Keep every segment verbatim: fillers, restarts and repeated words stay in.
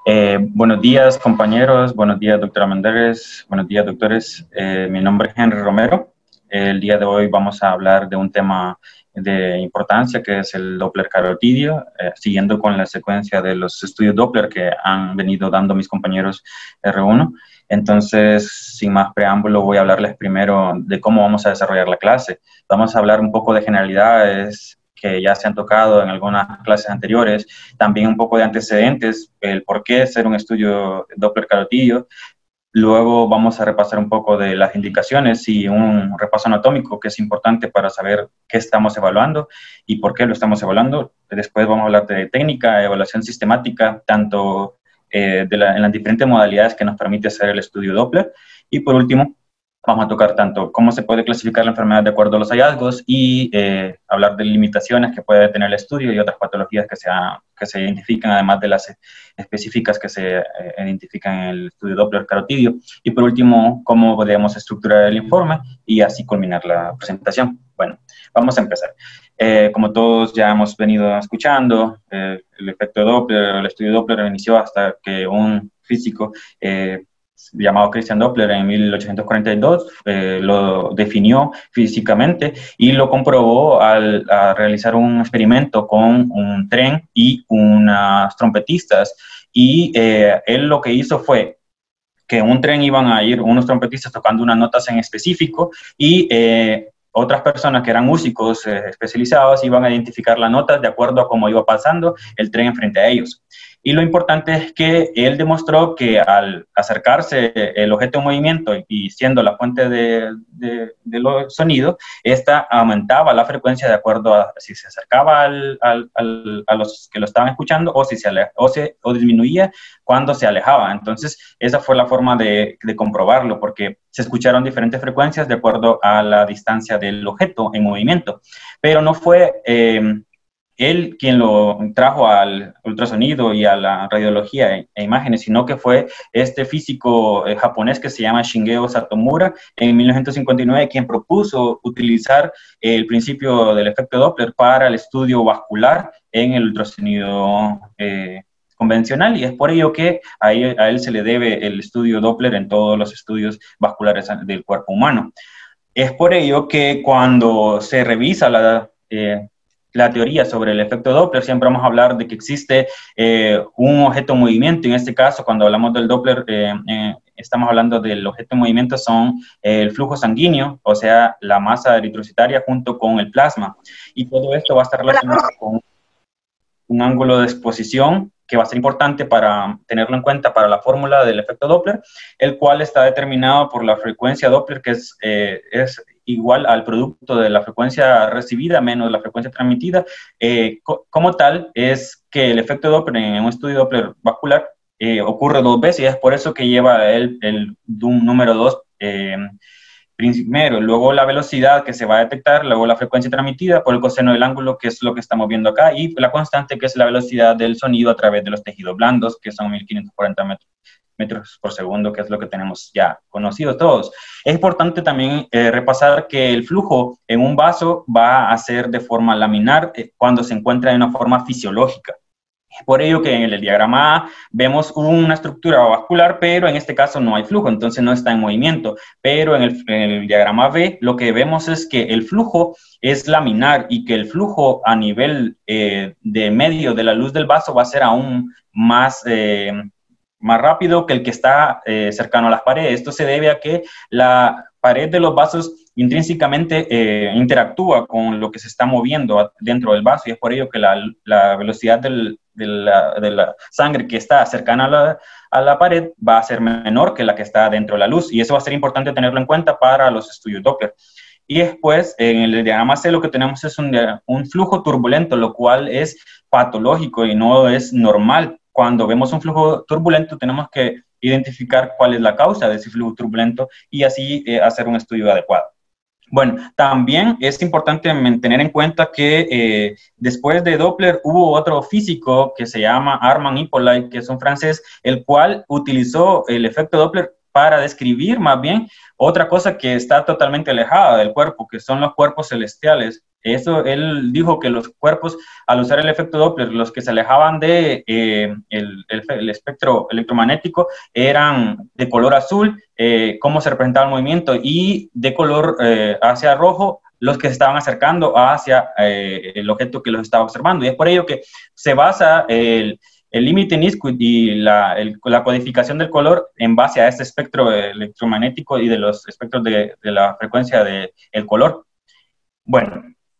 Eh, buenos días, compañeros. Buenos días, doctora Méndez. Buenos días, doctores. Eh, mi nombre es Henry Romero. El día de hoy vamos a hablar de un tema de importancia que es el Doppler carotidio, eh, siguiendo con la secuencia de los estudios Doppler que han venido dando mis compañeros R uno. Entonces, sin más preámbulo, voy a hablarles primero de cómo vamos a desarrollar la clase. Vamos a hablar un poco de generalidades que ya se han tocado en algunas clases anteriores, también un poco de antecedentes, el por qué hacer un estudio Doppler carotidio. Luego vamos a repasar un poco de las indicaciones y un repaso anatómico que es importante para saber qué estamos evaluando y por qué lo estamos evaluando. Después vamos a hablar de técnica, evaluación sistemática, tanto eh, de la, en las diferentes modalidades que nos permite hacer el estudio Doppler. Y por último, vamos a tocar tanto cómo se puede clasificar la enfermedad de acuerdo a los hallazgos y eh, hablar de limitaciones que puede tener el estudio y otras patologías que se, que se identifican, además de las específicas que se eh, identifican en el estudio Doppler carotidio. Y por último, cómo podemos estructurar el informe y así culminar la presentación. Bueno, vamos a empezar. Eh, como todos ya hemos venido escuchando, eh, el efecto Doppler, el estudio Doppler inició hasta que un físico eh, llamado Christian Doppler en mil ochocientos cuarenta y dos, eh, lo definió físicamente y lo comprobó al a realizar un experimento con un tren y unas trompetistas. Y eh, él lo que hizo fue que en un tren iban a ir unos trompetistas tocando unas notas en específico y eh, otras personas que eran músicos eh, especializados iban a identificar las notas de acuerdo a cómo iba pasando el tren enfrente a ellos. Y lo importante es que él demostró que al acercarse el objeto en movimiento y siendo la fuente de, de, de los sonidos, esta aumentaba la frecuencia de acuerdo a si se acercaba al, al, al, a los que lo estaban escuchando o, si se, aleja, o, se, o disminuía cuando se alejaba. Entonces, esa fue la forma de, de comprobarlo, porque se escucharon diferentes frecuencias de acuerdo a la distancia del objeto en movimiento. Pero no fue... Eh, él quien lo trajo al ultrasonido y a la radiología e, e imágenes, sino que fue este físico eh, japonés que se llama Shingeo Satomura en mil novecientos cincuenta y nueve quien propuso utilizar el principio del efecto Doppler para el estudio vascular en el ultrasonido eh, convencional, y es por ello que a él, a él se le debe el estudio Doppler en todos los estudios vasculares del cuerpo humano. Es por ello que cuando se revisa la... Eh, la teoría sobre el efecto Doppler, siempre vamos a hablar de que existe eh, un objeto en movimiento. En este caso, cuando hablamos del Doppler, eh, eh, estamos hablando del objeto en movimiento, son eh, el flujo sanguíneo, o sea, la masa eritrocitaria junto con el plasma. Y todo esto va a estar relacionado con un ángulo de exposición que va a ser importante para tenerlo en cuenta para la fórmula del efecto Doppler, el cual está determinado por la frecuencia Doppler, que es, eh, es igual al producto de la frecuencia recibida menos la frecuencia transmitida. Eh, co como tal, es que el efecto Doppler en un estudio Doppler vascular eh, ocurre dos veces, y es por eso que lleva el, el número dos eh, primero, luego la velocidad que se va a detectar, luego la frecuencia transmitida por el coseno del ángulo, que es lo que estamos viendo acá, y la constante, que es la velocidad del sonido a través de los tejidos blandos, que son mil quinientos cuarenta metros, metros por segundo, que es lo que tenemos ya conocido todos. Es importante también eh, repasar que el flujo en un vaso va a ser de forma laminar eh, cuando se encuentra en una forma fisiológica. Por ello que en el diagrama A vemos una estructura vascular, pero en este caso no hay flujo, entonces no está en movimiento. Pero en el, en el diagrama B lo que vemos es que el flujo es laminar y que el flujo a nivel eh, de medio de la luz del vaso va a ser aún más, eh, más rápido que el que está eh, cercano a las paredes. Esto se debe a que la pared de los vasos intrínsecamente eh, interactúa con lo que se está moviendo dentro del vaso, y es por ello que la, la velocidad del, de, la, de la sangre que está cercana a la, a la pared va a ser menor que la que está dentro de la luz, y eso va a ser importante tenerlo en cuenta para los estudios Doppler. Y después, en el diagrama C, lo que tenemos es un, un flujo turbulento, lo cual es patológico y no es normal. Cuando vemos un flujo turbulento, tenemos que identificar cuál es la causa de ese flujo turbulento y así eh, hacer un estudio adecuado. Bueno, también es importante tener en cuenta que eh, después de Doppler hubo otro físico que se llama Armand Hippolyte, que es un francés, el cual utilizó el efecto Doppler para describir más bien otra cosa que está totalmente alejada del cuerpo, que son los cuerpos celestiales. Eso, él dijo que los cuerpos, al usar el efecto Doppler, los que se alejaban de eh, el, el, el espectro electromagnético eran de color azul, eh, cómo se representaba el movimiento, y de color eh, hacia rojo, los que se estaban acercando hacia eh, el objeto que los estaba observando. Y es por ello que se basa el el límite Nisquith y la, el, la codificación del color en base a este espectro electromagnético y de los espectros de, de la frecuencia del color. Bueno,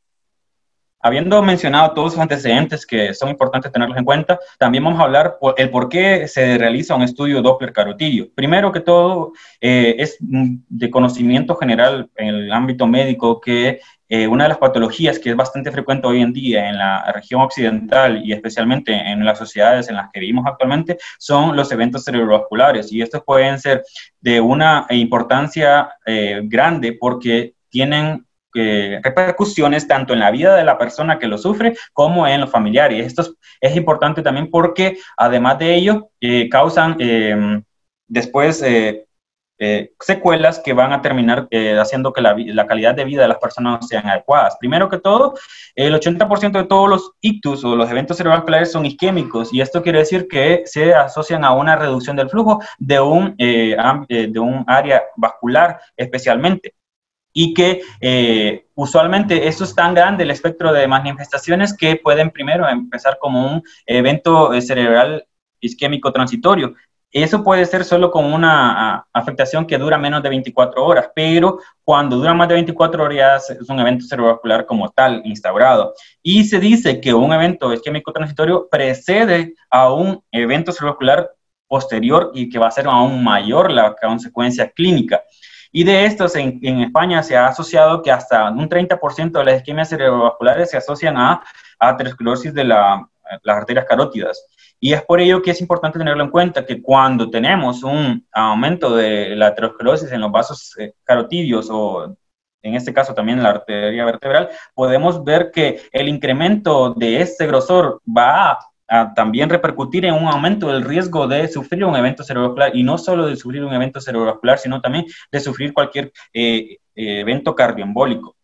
habiendo mencionado todos los antecedentes que son importantes tenerlos en cuenta, también vamos a hablar por el por qué se realiza un estudio Doppler carotidio. Primero que todo, eh, es de conocimiento general en el ámbito médico que eh, una de las patologías que es bastante frecuente hoy en día en la región occidental y especialmente en las sociedades en las que vivimos actualmente son los eventos cerebrovasculares, y estos pueden ser de una importancia eh, grande porque tienen Eh, repercusiones tanto en la vida de la persona que lo sufre como en los familiares. Y esto es, es importante también porque además de ello eh, causan eh, después eh, eh, secuelas que van a terminar eh, haciendo que la, la calidad de vida de las personas sean adecuadas. Primero que todo, el ochenta por ciento de todos los ictus o los eventos cerebrovasculares son isquémicos, y esto quiere decir que se asocian a una reducción del flujo de un, eh, de un área vascular especialmente. Y que eh, usualmente esto es tan grande el espectro de manifestaciones que pueden primero empezar como un evento cerebral isquémico transitorio. Eso puede ser solo con una afectación que dura menos de veinticuatro horas, pero cuando dura más de veinticuatro horas es un evento cerebrovascular como tal instaurado. Y se dice que un evento isquémico transitorio precede a un evento cerebrovascular posterior y que va a ser aún mayor la consecuencia clínica. Y de estos, en, en España se ha asociado que hasta un treinta por ciento de las isquemias cerebrovasculares se asocian a aterosclerosis de la, las arterias carótidas. Y es por ello que es importante tenerlo en cuenta, que cuando tenemos un aumento de la aterosclerosis en los vasos eh, carotidios, o en este caso también en la arteria vertebral, podemos ver que el incremento de este grosor va a a también repercutir en un aumento del riesgo de sufrir un evento cerebrovascular, y no solo de sufrir un evento cerebrovascular, sino también de sufrir cualquier eh, eh, evento cardioembólico.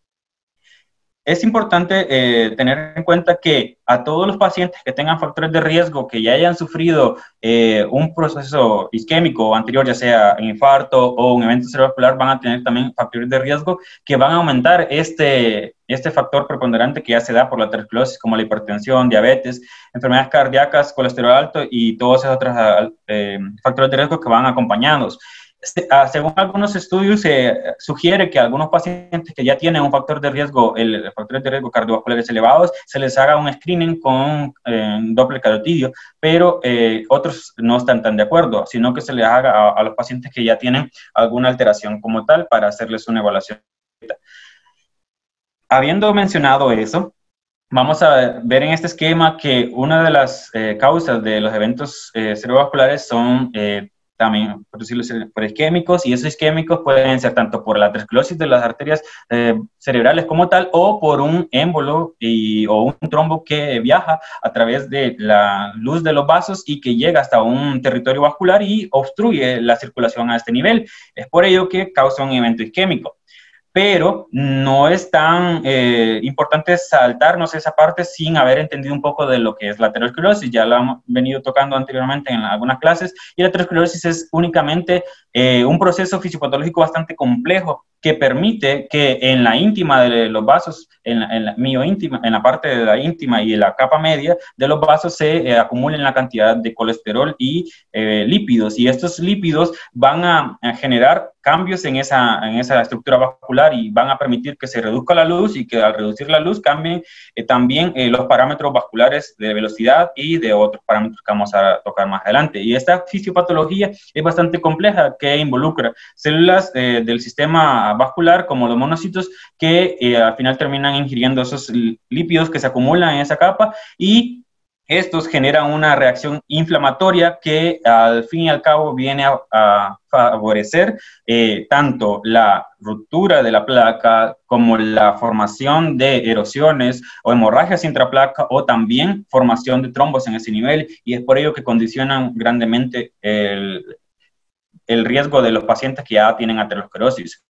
Es importante eh, tener en cuenta que a todos los pacientes que tengan factores de riesgo, que ya hayan sufrido eh, un proceso isquémico anterior, ya sea un infarto o un evento cerebrovascular, van a tener también factores de riesgo que van a aumentar este, este factor preponderante que ya se da por la aterosclerosis, como la hipertensión, diabetes, enfermedades cardíacas, colesterol alto y todos esos otros eh, factores de riesgo que van acompañados. Según algunos estudios, se eh, sugiere que a algunos pacientes que ya tienen un factor de riesgo, el, el factor de riesgo cardiovasculares elevados, se les haga un screening con eh, Doppler carotidio, pero eh, otros no están tan de acuerdo, sino que se les haga a, a los pacientes que ya tienen alguna alteración como tal para hacerles una evaluación. Habiendo mencionado eso, vamos a ver en este esquema que una de las eh, causas de los eventos eh, cerebrovasculares son eh, también, por decirlo, por isquémicos, y esos isquémicos pueden ser tanto por la aterosclerosis de las arterias eh, cerebrales como tal, o por un émbolo y, o un trombo que viaja a través de la luz de los vasos y que llega hasta un territorio vascular y obstruye la circulación a este nivel. Es por ello que causa un evento isquémico. Pero no es tan eh, importante saltarnos esa parte sin haber entendido un poco de lo que es la aterosclerosis. Ya lo hemos venido tocando anteriormente en algunas clases, y la aterosclerosis es únicamente eh, un proceso fisiopatológico bastante complejo que permite que en la íntima de los vasos, en la, en la mioíntima, en la parte de la íntima y en la capa media de los vasos se eh, acumulen la cantidad de colesterol y eh, lípidos, y estos lípidos van a, a generar cambios en esa, en esa estructura vascular y van a permitir que se reduzca la luz, y que al reducir la luz cambien eh, también eh, los parámetros vasculares de velocidad y de otros parámetros que vamos a tocar más adelante. Y esta fisiopatología es bastante compleja, que involucra células eh, del sistema vascular como los monocitos que eh, al final terminan ingiriendo esos lípidos que se acumulan en esa capa, y estos generan una reacción inflamatoria que al fin y al cabo viene a, a favorecer eh, tanto la ruptura de la placa como la formación de erosiones o hemorragias intraplaca, o también formación de trombos en ese nivel, y es por ello que condicionan grandemente el, el riesgo de los pacientes que ya tienen aterosclerosis.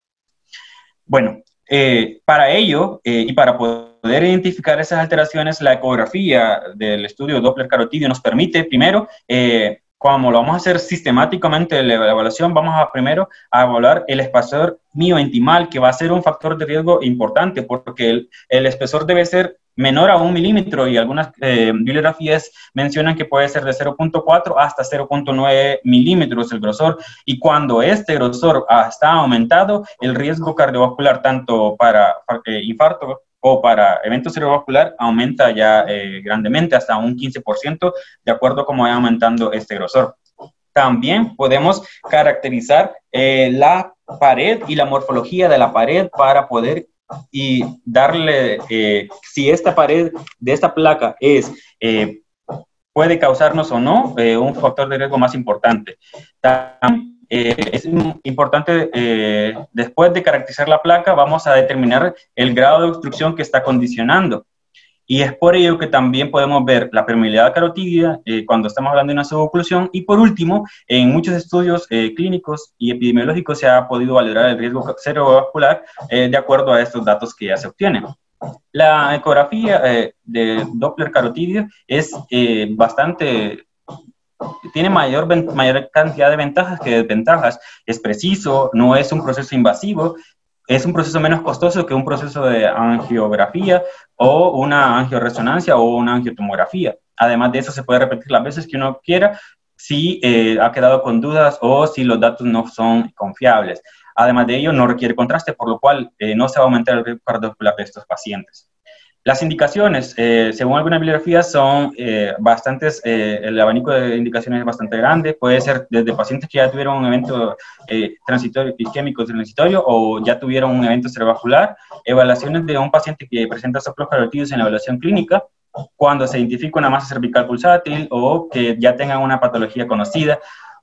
Bueno, eh, para ello eh, y para poder identificar esas alteraciones, la ecografía del estudio Doppler carotidio nos permite, primero, eh, como lo vamos a hacer sistemáticamente la evaluación, vamos a primero a evaluar el espesor miointimal, que va a ser un factor de riesgo importante, porque el, el espesor debe ser menor a un milímetro, y algunas eh, bibliografías mencionan que puede ser de cero punto cuatro hasta cero punto nueve milímetros el grosor, y cuando este grosor está aumentado, el riesgo cardiovascular, tanto para eh, infarto o para evento cerebrovascular, aumenta ya eh, grandemente, hasta un quince por ciento, de acuerdo a cómo va aumentando este grosor. También podemos caracterizar eh, la pared y la morfología de la pared para poder y darle, eh, si esta pared de esta placa es, eh, puede causarnos o no eh, un factor de riesgo más importante. También, eh, es importante, eh, después de caracterizar la placa, vamos a determinar el grado de obstrucción que está condicionando. Y es por ello que también podemos ver la permeabilidad carotidia eh, cuando estamos hablando de una suboclusión. Y por último, en muchos estudios eh, clínicos y epidemiológicos se ha podido valorar el riesgo cerebrovascular eh, de acuerdo a estos datos que ya se obtienen. La ecografía eh, de Doppler carotidio es eh, bastante... tiene mayor, mayor cantidad de ventajas que desventajas. Es preciso, no es un proceso invasivo, es un proceso menos costoso que un proceso de angiografía o una angioresonancia o una angiotomografía. Además de eso, se puede repetir las veces que uno quiera si eh, ha quedado con dudas o si los datos no son confiables. Además de ello, no requiere contraste, por lo cual eh, no se va a aumentar el riesgo cardiovascular de estos pacientes. Las indicaciones, eh, según algunas bibliografías, son eh, bastantes, eh, el abanico de indicaciones es bastante grande. Puede ser desde pacientes que ya tuvieron un evento eh, transitorio, isquémico transitorio, o ya tuvieron un evento cerebrovascular, evaluaciones de un paciente que presenta soplos carotídeos en la evaluación clínica, cuando se identifica una masa cervical pulsátil o que ya tengan una patología conocida,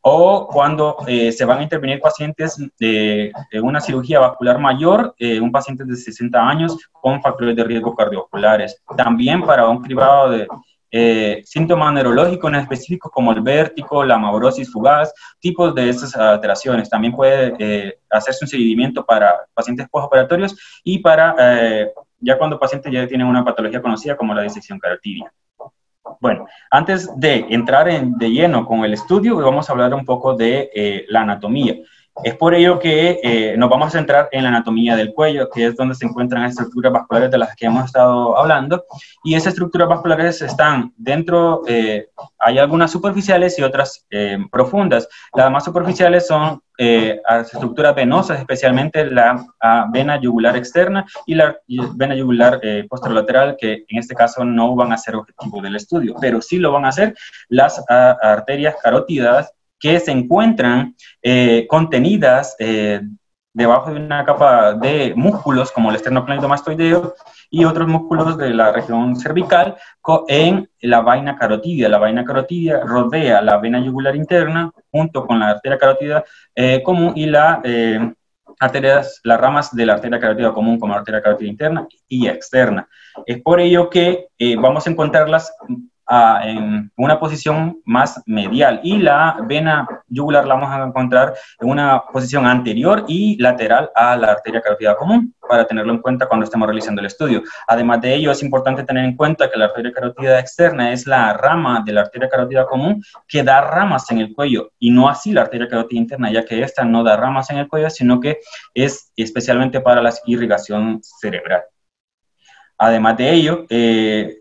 o cuando eh, se van a intervenir pacientes de, de una cirugía vascular mayor, eh, un paciente de sesenta años con factores de riesgo cardiovasculares. También para un cribado de eh, síntomas neurológicos en específicos como el vértigo, la amaurosis fugaz, tipos de estas alteraciones. También puede eh, hacerse un seguimiento para pacientes postoperatorios y para eh, ya cuando pacientes ya tienen una patología conocida como la disección carotidia. Bueno, antes de entrar en, de lleno con el estudio, vamos a hablar un poco de eh, la anatomía. Es por ello que eh, nos vamos a centrar en la anatomía del cuello, que es donde se encuentran las estructuras vasculares de las que hemos estado hablando. Y esas estructuras vasculares están dentro, eh, hay algunas superficiales y otras eh, profundas. Las más superficiales son eh, las estructuras venosas, especialmente la a, vena yugular externa y la vena yugular eh, posterolateral, que en este caso no van a ser objetivo del estudio, pero sí lo van a hacer las a, arterias carótidas, que se encuentran eh, contenidas eh, debajo de una capa de músculos como el esternocleidomastoideo y otros músculos de la región cervical en la vaina carotidia. La vaina carotidia rodea la vena yugular interna junto con la arteria carótida eh, común y la, eh, arterias, las ramas de la arteria carótida común como la arteria carótida interna y externa. Es por ello que eh, vamos a encontrarlas Uh, en una posición más medial, y la vena yugular la vamos a encontrar en una posición anterior y lateral a la arteria carótida común, para tenerlo en cuenta cuando estemos realizando el estudio. Además de ello, es importante tener en cuenta que la arteria carótida externa es la rama de la arteria carótida común que da ramas en el cuello, y no así la arteria carótida interna, ya que esta no da ramas en el cuello, sino que es especialmente para la irrigación cerebral. Además de ello, eh,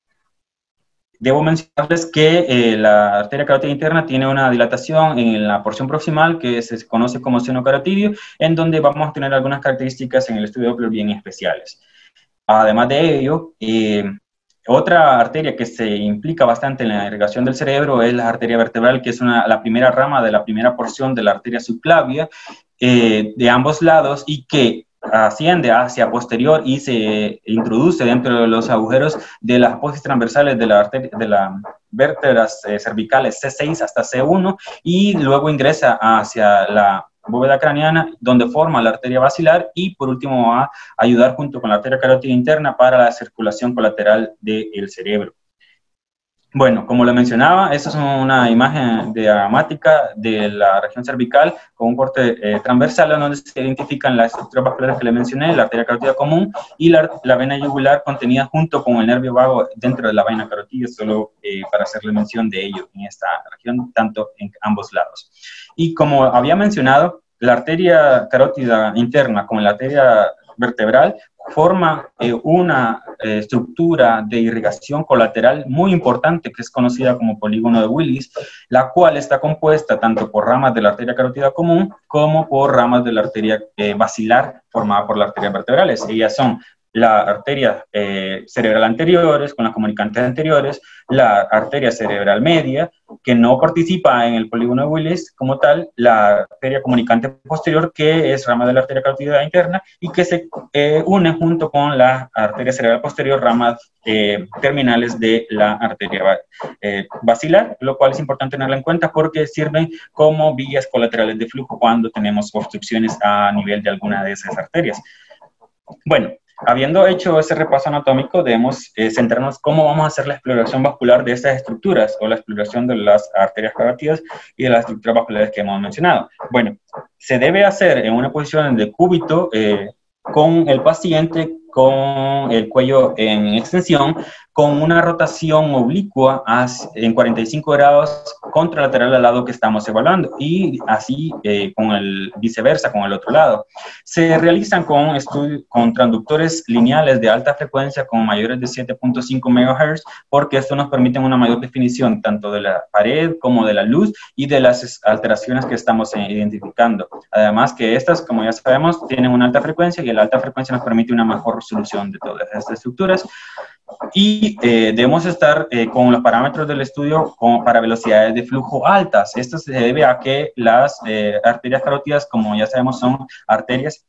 debo mencionarles que eh, la arteria carótida interna tiene una dilatación en la porción proximal que se conoce como seno carotidio, en donde vamos a tener algunas características en el estudio Doppler bien especiales. Además de ello, eh, otra arteria que se implica bastante en la irrigación del cerebro es la arteria vertebral, que es una, la primera rama de la primera porción de la arteria subclavia eh, de ambos lados, y que asciende hacia posterior y se introduce dentro de los agujeros de las apófisis transversales de la arteria, de las vértebras eh, cervicales C seis hasta C uno, y luego ingresa hacia la bóveda craneana, donde forma la arteria basilar, y por último va a ayudar junto con la arteria carótida interna para la circulación colateral del cerebro. Bueno, como lo mencionaba, esta es una imagen diagramática de la región cervical con un corte eh, transversal en donde se identifican las estructuras vasculares que le mencioné, la arteria carótida común y la, la vena yugular contenida junto con el nervio vago dentro de la vaina carótida, solo eh, para hacerle mención de ello en esta región, tanto en ambos lados. Y como había mencionado, la arteria carótida interna con la arteria vertebral forma eh, una eh, estructura de irrigación colateral muy importante que es conocida como polígono de Willis, la cual está compuesta tanto por ramas de la arteria carótida común como por ramas de la arteria eh, basilar formada por las arterias vertebrales. Ellas son la arteria eh, cerebral anteriores con las comunicantes anteriores, la arteria cerebral media, que no participa en el polígono de Willis como tal, la arteria comunicante posterior, que es rama de la arteria carótida interna y que se eh, une junto con la arteria cerebral posterior, ramas eh, terminales de la arteria eh, basilar, lo cual es importante tenerlo en cuenta porque sirven como vías colaterales de flujo cuando tenemos obstrucciones a nivel de alguna de esas arterias. Bueno, habiendo hecho ese repaso anatómico, debemos eh, centrarnos cómo vamos a hacer la exploración vascular de estas estructuras o la exploración de las arterias carótidas y de las estructuras vasculares que hemos mencionado. Bueno, se debe hacer en una posición de cúbito eh, con el paciente con el cuello en extensión, con una rotación oblicua en cuarenta y cinco grados contralateral al lado que estamos evaluando y así eh, con el viceversa, con el otro lado. Se realizan con, con transductores lineales de alta frecuencia con mayores de siete punto cinco megahertz porque esto nos permite una mayor definición tanto de la pared como de la luz y de las alteraciones que estamos identificando. Además que estas, como ya sabemos, tienen una alta frecuencia y la alta frecuencia nos permite una mejor resolución de todas estas estructuras. Y eh, debemos estar eh, con los parámetros del estudio con, para velocidades de flujo altas. Esto se debe a que las eh, arterias carótidas, como ya sabemos, son arterias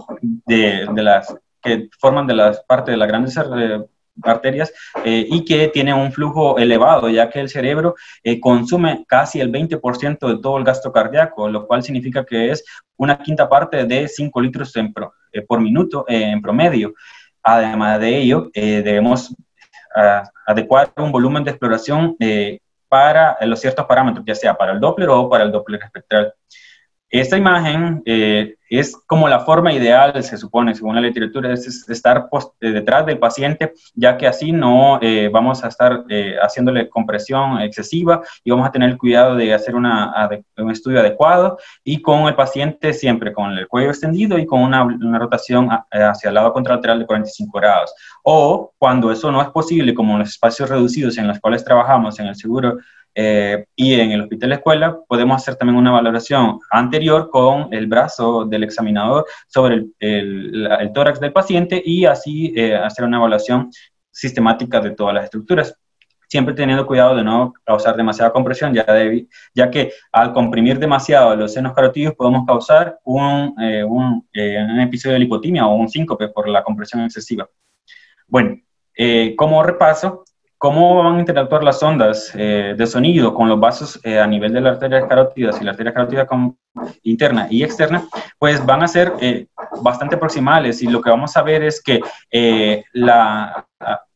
de, de las, que forman de las partes de las grandes eh, arterias eh, y que tienen un flujo elevado, ya que el cerebro eh, consume casi el veinte por ciento de todo el gasto cardíaco, lo cual significa que es una quinta parte de cinco litros en pro, eh, por minuto eh, en promedio. Además de ello, eh, debemos uh, adecuar un volumen de exploración eh, para los ciertos parámetros, ya sea para el Doppler o para el Doppler espectral. Esta imagen eh, es como la forma ideal, se supone, según la literatura, es estar post, eh, detrás del paciente, ya que así no eh, vamos a estar eh, haciéndole compresión excesiva y vamos a tener el cuidado de hacer una, un estudio adecuado y con el paciente siempre con el cuello extendido y con una, una rotación hacia el lado contralateral de cuarenta y cinco grados. O cuando eso no es posible, como en los espacios reducidos en los cuales trabajamos en el seguro Eh, y en el hospital escuela podemos hacer también una valoración anterior con el brazo del examinador sobre el, el, el tórax del paciente y así eh, hacer una evaluación sistemática de todas las estructuras, siempre teniendo cuidado de no causar demasiada compresión, ya, de, ya que al comprimir demasiado los senos carotídeos podemos causar un, eh, un, eh, un episodio de lipotimia o un síncope por la compresión excesiva. Bueno, eh, como repaso, ¿cómo van a interactuar las ondas eh, de sonido con los vasos eh, a nivel de las arterias carótidas y la arteria carótida interna y externa? Pues van a ser eh, bastante proximales y lo que vamos a ver es que eh, la,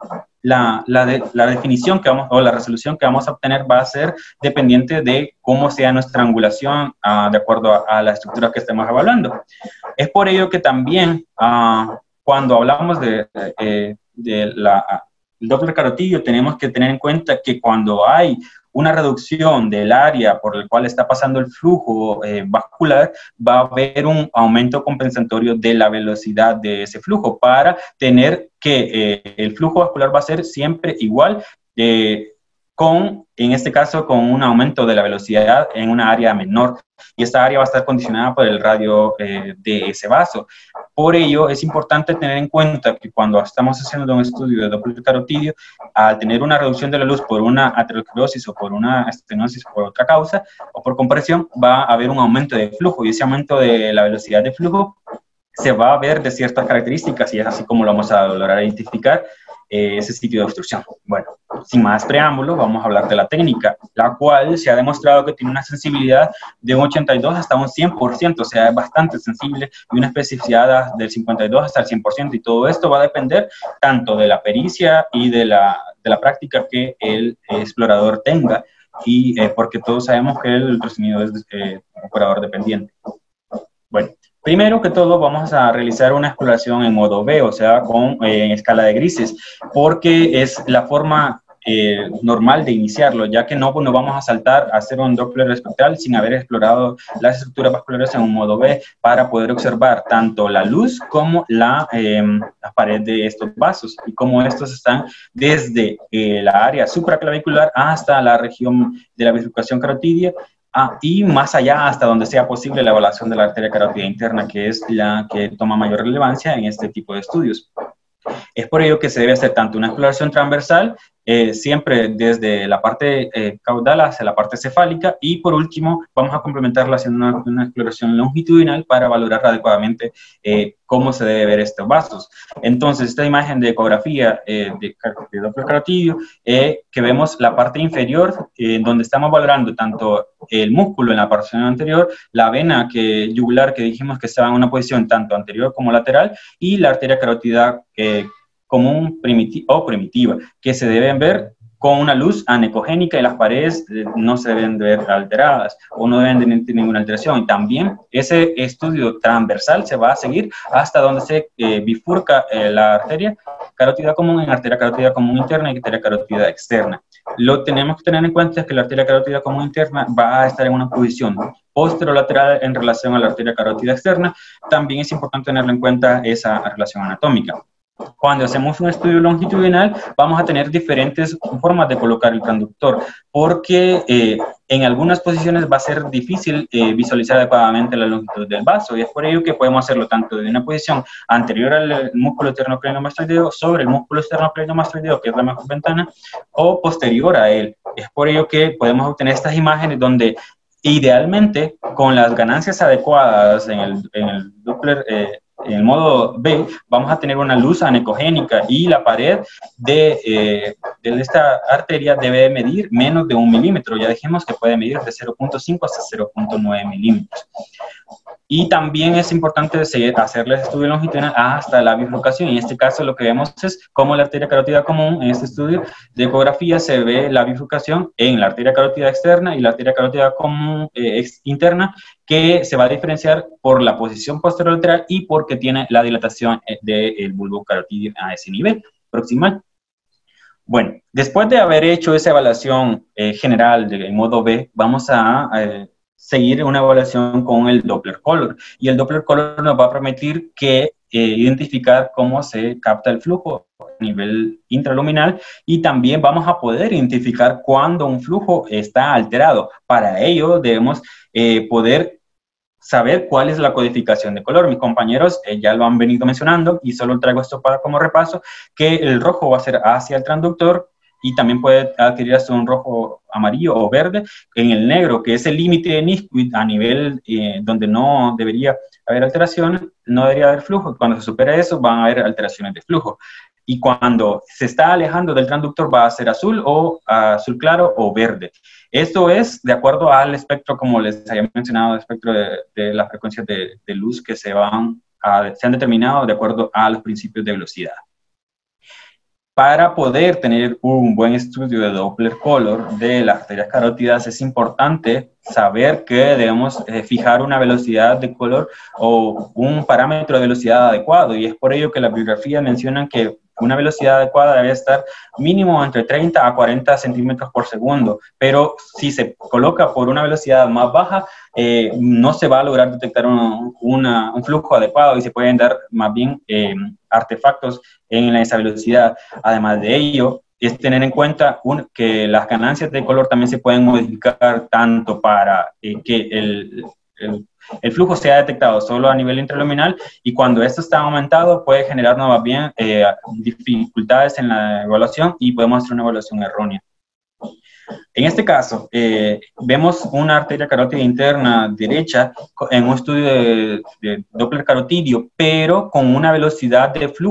la, la, de, la definición que vamos, o la resolución que vamos a obtener va a ser dependiente de cómo sea nuestra angulación uh, de acuerdo a, a la estructura que estemos evaluando. Es por ello que también uh, cuando hablamos de, de, de la... el Doppler carotídeo, tenemos que tener en cuenta que cuando hay una reducción del área por el cual está pasando el flujo eh, vascular, va a haber un aumento compensatorio de la velocidad de ese flujo para tener que eh, el flujo vascular va a ser siempre igual, eh, con, en este caso, con un aumento de la velocidad en una área menor. Y esta área va a estar condicionada por el radio eh, de ese vaso. Por ello, es importante tener en cuenta que cuando estamos haciendo un estudio de Doppler carotídeo, al tener una reducción de la luz por una aterosclerosis o por una estenosis por otra causa, o por compresión, va a haber un aumento de flujo, y ese aumento de la velocidad de flujo se va a ver de ciertas características, y es así como lo vamos a lograr identificar eh, ese sitio de obstrucción. Bueno, sin más preámbulo, vamos a hablar de la técnica, la cual se ha demostrado que tiene una sensibilidad de un ochenta y dos hasta un cien por ciento, o sea, es bastante sensible, y una especificidad del cincuenta y dos hasta el cien por ciento, y todo esto va a depender tanto de la pericia y de la, de la práctica que el explorador tenga, y eh, porque todos sabemos que el ultrasonido es eh, operador dependiente. Bueno, primero que todo vamos a realizar una exploración en modo B, o sea, con eh, en escala de grises, porque es la forma eh, normal de iniciarlo, ya que no, no vamos a saltar a hacer un Doppler espectral sin haber explorado las estructuras vasculares en un modo B para poder observar tanto la luz como la, eh, la pared de estos vasos y cómo estos están desde eh, la área supraclavicular hasta la región de la bifurcación carotidia. Ah, y más allá hasta donde sea posible la evaluación de la arteria carótida interna, que es la que toma mayor relevancia en este tipo de estudios. Es por ello que se debe hacer tanto una exploración transversal, eh, siempre desde la parte eh, caudal hacia la parte cefálica, y por último vamos a complementarla haciendo una, una exploración longitudinal para valorar adecuadamente eh, cómo se debe ver estos vasos. Entonces, esta imagen de ecografía eh, de, de Doppler carotidio, eh, que vemos la parte inferior, eh, donde estamos valorando tanto el músculo en la porción anterior, la vena que, yugular que dijimos que estaba en una posición tanto anterior como lateral, y la arteria carótida eh, común primiti o primitiva, que se deben ver con una luz anecogénica y las paredes eh, no se deben de ver alteradas o no deben de tener ninguna alteración. Y también ese estudio transversal se va a seguir hasta donde se eh, bifurca eh, la arteria carótida común en arteria carótida común interna y arteria carótida externa. Lo tenemos que tener en cuenta es que la arteria carótida común interna va a estar en una posición posterolateral en relación a la arteria carótida externa. También es importante tenerlo en cuenta esa relación anatómica. Cuando hacemos un estudio longitudinal, vamos a tener diferentes formas de colocar el transductor, porque eh, en algunas posiciones va a ser difícil eh, visualizar adecuadamente la longitud del vaso, y es por ello que podemos hacerlo tanto de una posición anterior al músculo esternocleidomastoideo, sobre el músculo esternocleidomastoideo, que es la mejor ventana, o posterior a él. Es por ello que podemos obtener estas imágenes donde idealmente, con las ganancias adecuadas en el, en el Doppler eh, en el modo B, vamos a tener una luz anecogénica y la pared de, eh, de esta arteria debe medir menos de un milímetro. Ya dijimos que puede medir de cero punto cinco hasta cero punto nueve milímetros. Y también es importante seguir, hacerles estudio longitudinal hasta la bifurcación. En este caso lo que vemos es cómo la arteria carótida común, en este estudio de ecografía, se ve la bifurcación en la arteria carótida externa y la arteria carótida común eh, interna, que se va a diferenciar por la posición posterolateral y porque tiene la dilatación del bulbo carotidio a ese nivel proximal. Bueno, después de haber hecho esa evaluación eh, general del modo B, vamos a... Eh, seguir una evaluación con el Doppler Color, y el Doppler Color nos va a permitir que, eh, identificar cómo se capta el flujo a nivel intraluminal, y también vamos a poder identificar cuando un flujo está alterado. Para ello debemos eh, poder saber cuál es la codificación de color. Mis compañeros eh, ya lo han venido mencionando, y solo traigo esto para como repaso, que el rojo va a ser hacia el transductor, y también puede adquirir hasta un rojo, amarillo o verde. En el negro, que es el límite de Nisquith a nivel eh, donde no debería haber alteraciones, no debería haber flujo. Cuando se supera eso, van a haber alteraciones de flujo. Y cuando se está alejando del transductor, va a ser azul o azul claro o verde. Esto es de acuerdo al espectro, como les había mencionado, el espectro de, de las frecuencias de, de luz que se, van a, se han determinado de acuerdo a los principios de velocidad. Para poder tener un buen estudio de Doppler Color de las arterias carótidas, es importante saber que debemos eh, fijar una velocidad de color o un parámetro de velocidad adecuado, y es por ello que las bibliografías mencionan que una velocidad adecuada debe estar mínimo entre treinta a cuarenta centímetros por segundo, pero si se coloca por una velocidad más baja, eh, no se va a lograr detectar un, una, un flujo adecuado, y se pueden dar más bien eh, artefactos en esa velocidad. Además de ello, es tener en cuenta un, que las ganancias de color también se pueden modificar tanto para eh, que el, el, el flujo sea detectado solo a nivel intraluminal, y cuando esto está aumentado puede generarnos más bien eh, dificultades en la evaluación, y podemos hacer una evaluación errónea. En este caso, eh, vemos una arteria carótida interna derecha en un estudio de, de Doppler carotidio, pero con una velocidad de flujo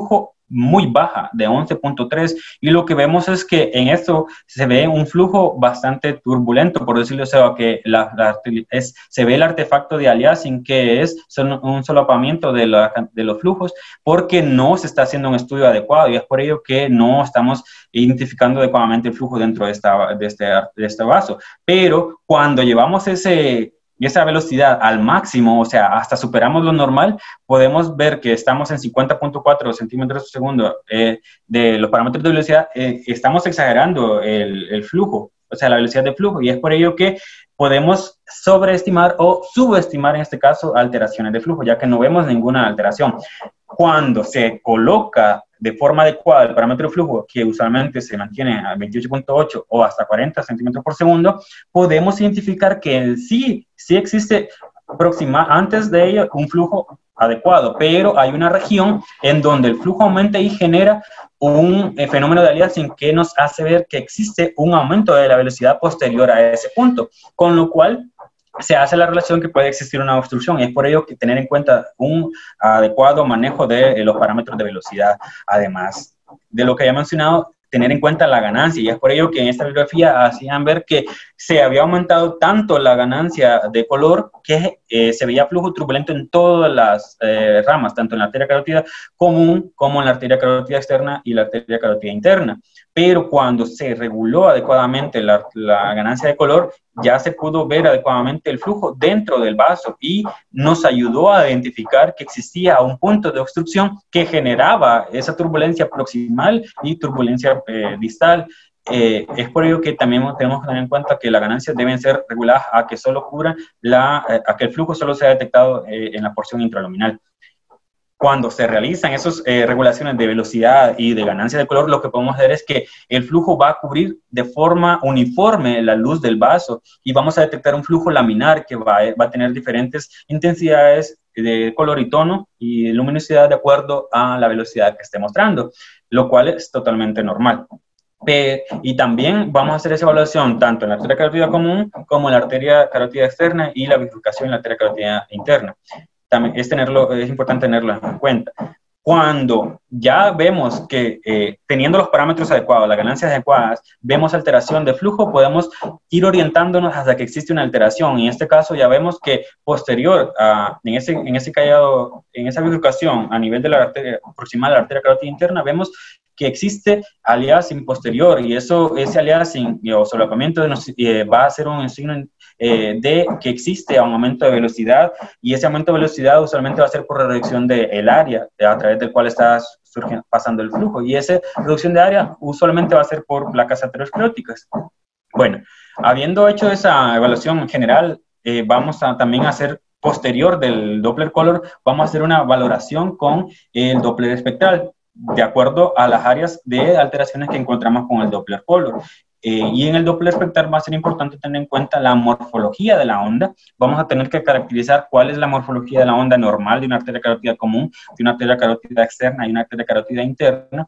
muy baja, de once punto tres, y lo que vemos es que en esto se ve un flujo bastante turbulento, por decirlo así, que la, la, es, se ve el artefacto de aliasing, que es un solapamiento de, la, de los flujos, porque no se está haciendo un estudio adecuado, y es por ello que no estamos identificando adecuadamente el flujo dentro de, esta, de, este, de este vaso. Pero cuando llevamos ese... y esa velocidad al máximo, o sea, hasta superamos lo normal, podemos ver que estamos en cincuenta punto cuatro centímetros por segundo eh, de los parámetros de velocidad, eh, estamos exagerando el, el flujo, o sea, la velocidad de flujo, y es por ello que podemos sobreestimar o subestimar, en este caso, alteraciones de flujo, ya que no vemos ninguna alteración. Cuando se coloca de forma adecuada el parámetro de flujo, que usualmente se mantiene a veintiocho punto ocho o hasta cuarenta centímetros por segundo, podemos identificar que sí, sí existe aproxima, antes de ello un flujo adecuado, pero hay una región en donde el flujo aumenta y genera un eh, fenómeno de aliasing que nos hace ver que existe un aumento de la velocidad posterior a ese punto, con lo cual se hace la relación que puede existir una obstrucción, y es por ello que tener en cuenta un adecuado manejo de eh, los parámetros de velocidad, además de lo que ya he mencionado, tener en cuenta la ganancia, y es por ello que en esta bibliografía hacían ver que se había aumentado tanto la ganancia de color que eh, se veía flujo turbulento en todas las eh, ramas, tanto en la arteria carótida común como en la arteria carótida externa y la arteria carótida interna. Pero cuando se reguló adecuadamente la, la ganancia de color, ya se pudo ver adecuadamente el flujo dentro del vaso y nos ayudó a identificar que existía un punto de obstrucción que generaba esa turbulencia proximal y turbulencia eh, distal. Eh, es por ello que también tenemos que tener en cuenta que las ganancias deben ser reguladas a que solo cubran la, eh, a que el flujo solo sea detectado eh, en la porción intraluminal. Cuando se realizan esas eh, regulaciones de velocidad y de ganancia de color, lo que podemos ver es que el flujo va a cubrir de forma uniforme la luz del vaso y vamos a detectar un flujo laminar que va, va a tener diferentes intensidades de color y tono y luminosidad de acuerdo a la velocidad que esté mostrando, lo cual es totalmente normal. P y también vamos a hacer esa evaluación tanto en la arteria carótida común como en la arteria carótida externa y la bifurcación en la arteria carótida interna. También es, tenerlo, es importante tenerlo en cuenta. Cuando ya vemos que eh, teniendo los parámetros adecuados, las ganancias adecuadas, vemos alteración de flujo, podemos ir orientándonos hasta que existe una alteración. En este caso ya vemos que posterior a, en, ese, en ese callado, en esa bifurcación a nivel de la arteria proximal a la arteria carótida interna, vemos que existe aliasing posterior y eso, ese aliasing o solapamiento de nos, eh, va a ser un signo eh, de que existe un aumento de velocidad y ese aumento de velocidad usualmente va a ser por reducción del de área a través del cual está surgiendo, pasando el flujo y esa reducción de área usualmente va a ser por placas ateroscleróticas. Bueno, habiendo hecho esa evaluación general, eh, vamos a también hacer posterior del Doppler Color, vamos a hacer una valoración con el Doppler espectral, de acuerdo a las áreas de alteraciones que encontramos con el Doppler Color. Eh, y en el Doppler espectral va a ser importante tener en cuenta la morfología de la onda. Vamos a tener que caracterizar cuál es la morfología de la onda normal de una arteria carótida común, de una arteria carótida externa y una arteria carótida interna.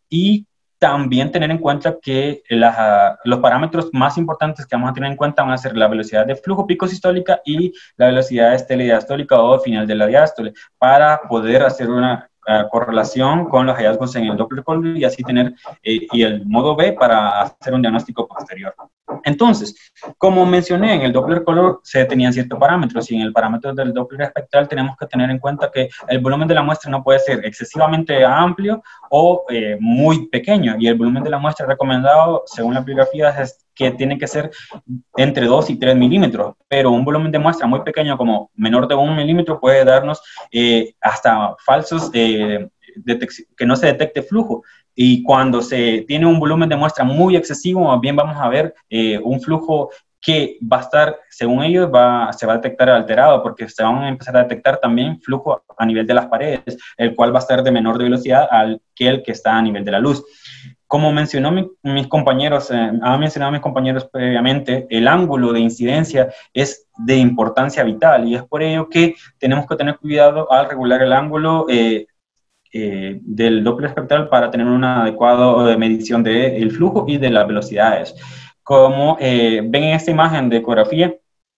Y también tener en cuenta que la, los parámetros más importantes que vamos a tener en cuenta van a ser la velocidad de flujo pico sistólica y la velocidad estela diastólica o final de la diástole, para poder hacer una Uh, correlación con los hallazgos en el Doppler Color y así tener eh, y el modo B para hacer un diagnóstico posterior. Entonces, como mencioné, en el Doppler Color se tenían ciertos parámetros y en el parámetro del Doppler espectral tenemos que tener en cuenta que el volumen de la muestra no puede ser excesivamente amplio o eh, muy pequeño y el volumen de la muestra recomendado según la bibliografía es que tiene que ser entre dos y tres milímetros, pero un volumen de muestra muy pequeño como menor de un milímetro puede darnos eh, hasta falsos, eh, que no se detecte flujo. Y cuando se tiene un volumen de muestra muy excesivo, más bien vamos a ver eh, un flujo que va a estar, según ellos, va, se va a detectar alterado, porque se van a empezar a detectar también flujo a nivel de las paredes, el cual va a estar de menor de velocidad al que el que está a nivel de la luz. Como mencionó mi, mis compañeros, eh, han mencionado mis compañeros previamente, el ángulo de incidencia es de importancia vital y es por ello que tenemos que tener cuidado al regular el ángulo eh, eh, del Doppler espectral para tener una adecuada medición del flujo y de las velocidades. Como eh, ven en esta imagen de ecografía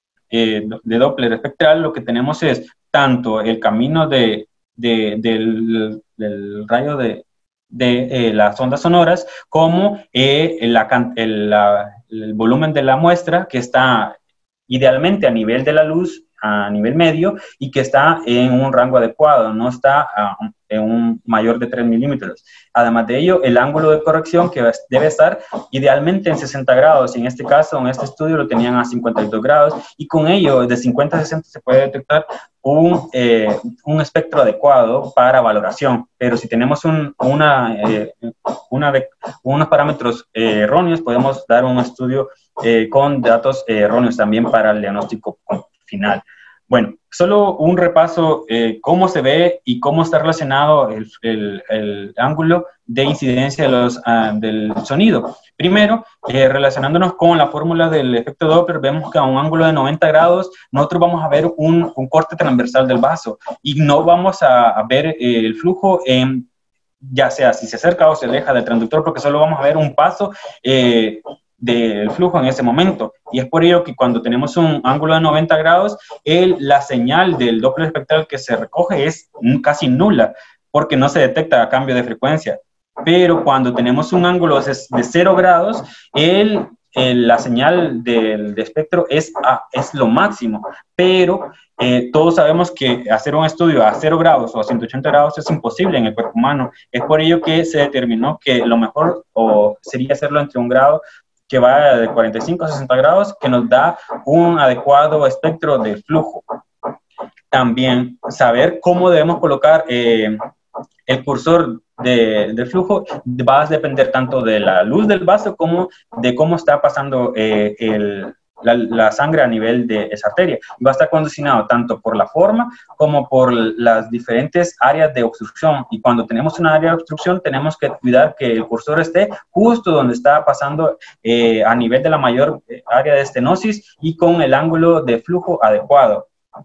eh, de Doppler espectral, lo que tenemos es tanto el camino de, de, del, del rayo de de eh, las ondas sonoras como eh, la, el, la, el volumen de la muestra, que está idealmente a nivel de la luz, a nivel medio, y que está en un rango adecuado, no está uh, en un mayor de tres milímetros. Además de ello, el ángulo de corrección que debe estar idealmente en sesenta grados, y en este caso, en este estudio lo tenían a cincuenta y dos grados, y con ello, de cincuenta a sesenta se puede detectar un, eh, un espectro adecuado para valoración. Pero si tenemos un, una, eh, una de, unos parámetros eh, erróneos, podemos dar un estudio eh, con datos eh, erróneos también para el diagnóstico final. Bueno, solo un repaso, eh, cómo se ve y cómo está relacionado el, el, el ángulo de incidencia de los, uh, del sonido. Primero, eh, relacionándonos con la fórmula del efecto Doppler, vemos que a un ángulo de noventa grados nosotros vamos a ver un, un corte transversal del vaso y no vamos a, a ver eh, el flujo en, ya sea si se acerca o se aleja del transductor, porque solo vamos a ver un paso eh, del flujo en ese momento. Y es por ello que cuando tenemos un ángulo de noventa grados, el, la señal del Doppler espectral que se recoge es casi nula, porque no se detecta cambio de frecuencia. Pero cuando tenemos un ángulo de cero grados, el, el, la señal del de espectro es, a, es lo máximo. Pero eh, todos sabemos que hacer un estudio a cero grados o a ciento ochenta grados es imposible en el cuerpo humano. Es por ello que se determinó que lo mejor o sería hacerlo entre un grado que va de cuarenta y cinco a sesenta grados, que nos da un adecuado espectro de flujo. También saber cómo debemos colocar eh, el cursor de, de flujo va a depender tanto de la luz del vaso como de cómo está pasando eh, el, la, la sangre a nivel de esa arteria. Va a estar condicionado tanto por la forma como por las diferentes áreas de obstrucción. Y cuando tenemos una área de obstrucción, tenemos que cuidar que el cursor esté justo donde está pasando eh, a nivel de la mayor área de estenosis y con el ángulo de flujo adecuado.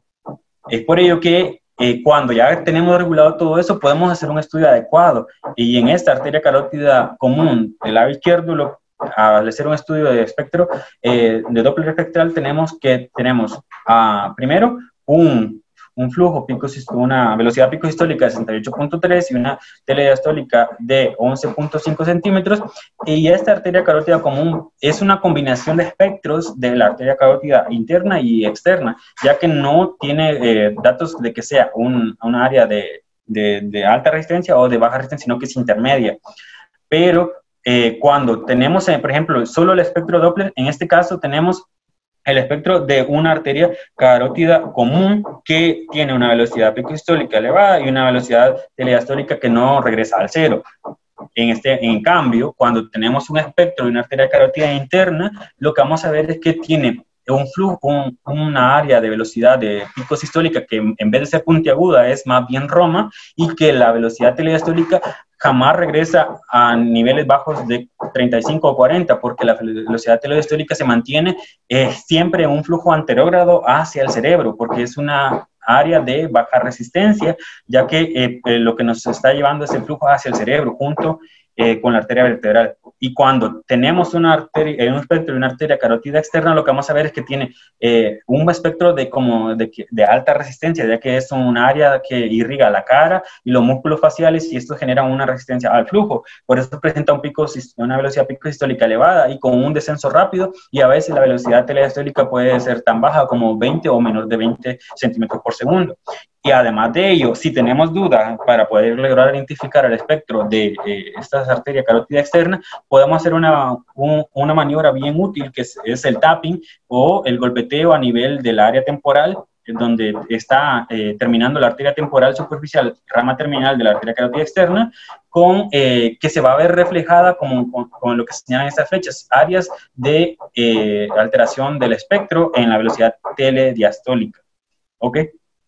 Es por ello que eh, cuando ya tenemos regulado todo eso, podemos hacer un estudio adecuado. Y en esta arteria carótida común del lado izquierdo, lo al hacer un estudio de espectro eh, de Doppler espectral, tenemos que tenemos uh, primero un, un flujo pico, una velocidad picosistólica de sesenta y ocho punto tres y una telediastólica de once punto cinco centímetros, y esta arteria carótida común es una combinación de espectros de la arteria carótida interna y externa, ya que no tiene eh, datos de que sea un, un área de, de, de alta resistencia o de baja resistencia, sino que es intermedia. Pero Eh, cuando tenemos, eh, por ejemplo, solo el espectro Doppler, en este caso tenemos el espectro de una arteria carótida común que tiene una velocidad picosistólica elevada y una velocidad telediastólica que no regresa al cero. En, este, en cambio, cuando tenemos un espectro de una arteria carótida interna, lo que vamos a ver es que tiene un flujo, un, una área de velocidad de pico sistólica que en vez de ser puntiaguda es más bien roma, y que la velocidad telediastólica jamás regresa a niveles bajos de treinta y cinco o cuarenta, porque la velocidad telediastólica se mantiene eh, siempre en un flujo anterógrado hacia el cerebro, porque es una área de baja resistencia, ya que eh, eh, lo que nos está llevando es el flujo hacia el cerebro, junto eh, con la arteria vertebral. Y cuando tenemos una arteria, un espectro de una arteria carótida externa, lo que vamos a ver es que tiene eh, un espectro de, como de, de alta resistencia, ya que es un área que irriga la cara y los músculos faciales, y esto genera una resistencia al flujo. Por eso presenta un pico, una velocidad picosistólica elevada y con un descenso rápido, y a veces la velocidad telediastólica puede ser tan baja como veinte o menos de veinte centímetros por segundo. Y además de ello, si tenemos dudas para poder lograr identificar el espectro de eh, esta arteria carótida externa, podemos hacer una, un, una maniobra bien útil, que es, es el tapping o el golpeteo a nivel del área temporal, donde está eh, terminando la arteria temporal superficial, rama terminal de la arteria carótida externa, con, eh, que se va a ver reflejada como, con, con lo que señalan estas flechas, áreas de eh, alteración del espectro en la velocidad telediastólica. ¿Ok?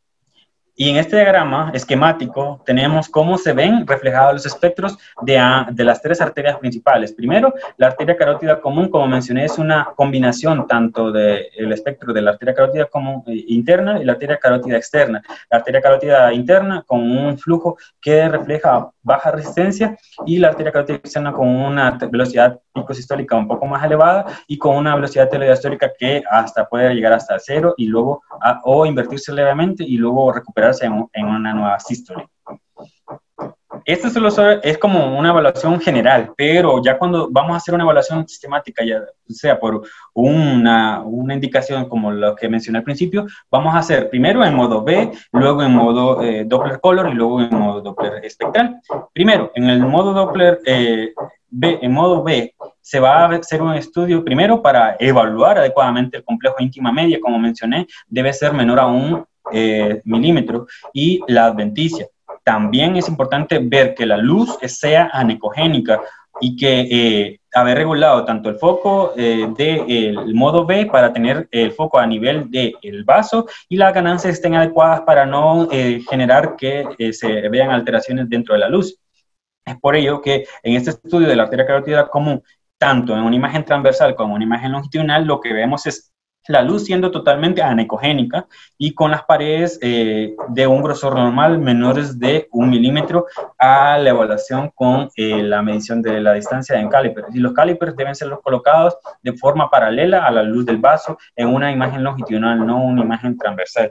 Y en este diagrama esquemático tenemos cómo se ven reflejados los espectros de, de las tres arterias principales. Primero, la arteria carótida común, como mencioné, es una combinación tanto del espectro de la arteria carótida común interna y la arteria carótida externa. La arteria carótida interna con un flujo que refleja baja resistencia, y la arteria carótida externa con una velocidad picosistólica un poco más elevada y con una velocidad telediastólica que hasta puede llegar hasta cero y luego a, o invertirse levemente y luego recuperarse en, en una nueva sístole. Esto solo es como una evaluación general, pero ya cuando vamos a hacer una evaluación sistemática, ya sea por una, una indicación como lo que mencioné al principio, vamos a hacer primero en modo B, luego en modo eh, Doppler Color y luego en modo Doppler espectral. Primero, en el modo Doppler eh, B, en modo B, se va a hacer un estudio primero para evaluar adecuadamente el complejo íntima media, como mencioné, debe ser menor a un eh, milímetro, y la adventicia. También es importante ver que la luz sea anecogénica y que eh, haber regulado tanto el foco eh, del modo B para tener el foco a nivel del vaso y las ganancias estén adecuadas para no eh, generar que eh, se vean alteraciones dentro de la luz. Es por ello que en este estudio de la arteria carótida común, tanto en una imagen transversal como en una imagen longitudinal, lo que vemos es la luz siendo totalmente anecogénica y con las paredes eh, de un grosor normal menores de un milímetro a la evaluación con eh, la medición de la distancia en calipers. Y los calipers deben ser colocados de forma paralela a la luz del vaso en una imagen longitudinal, no una imagen transversal.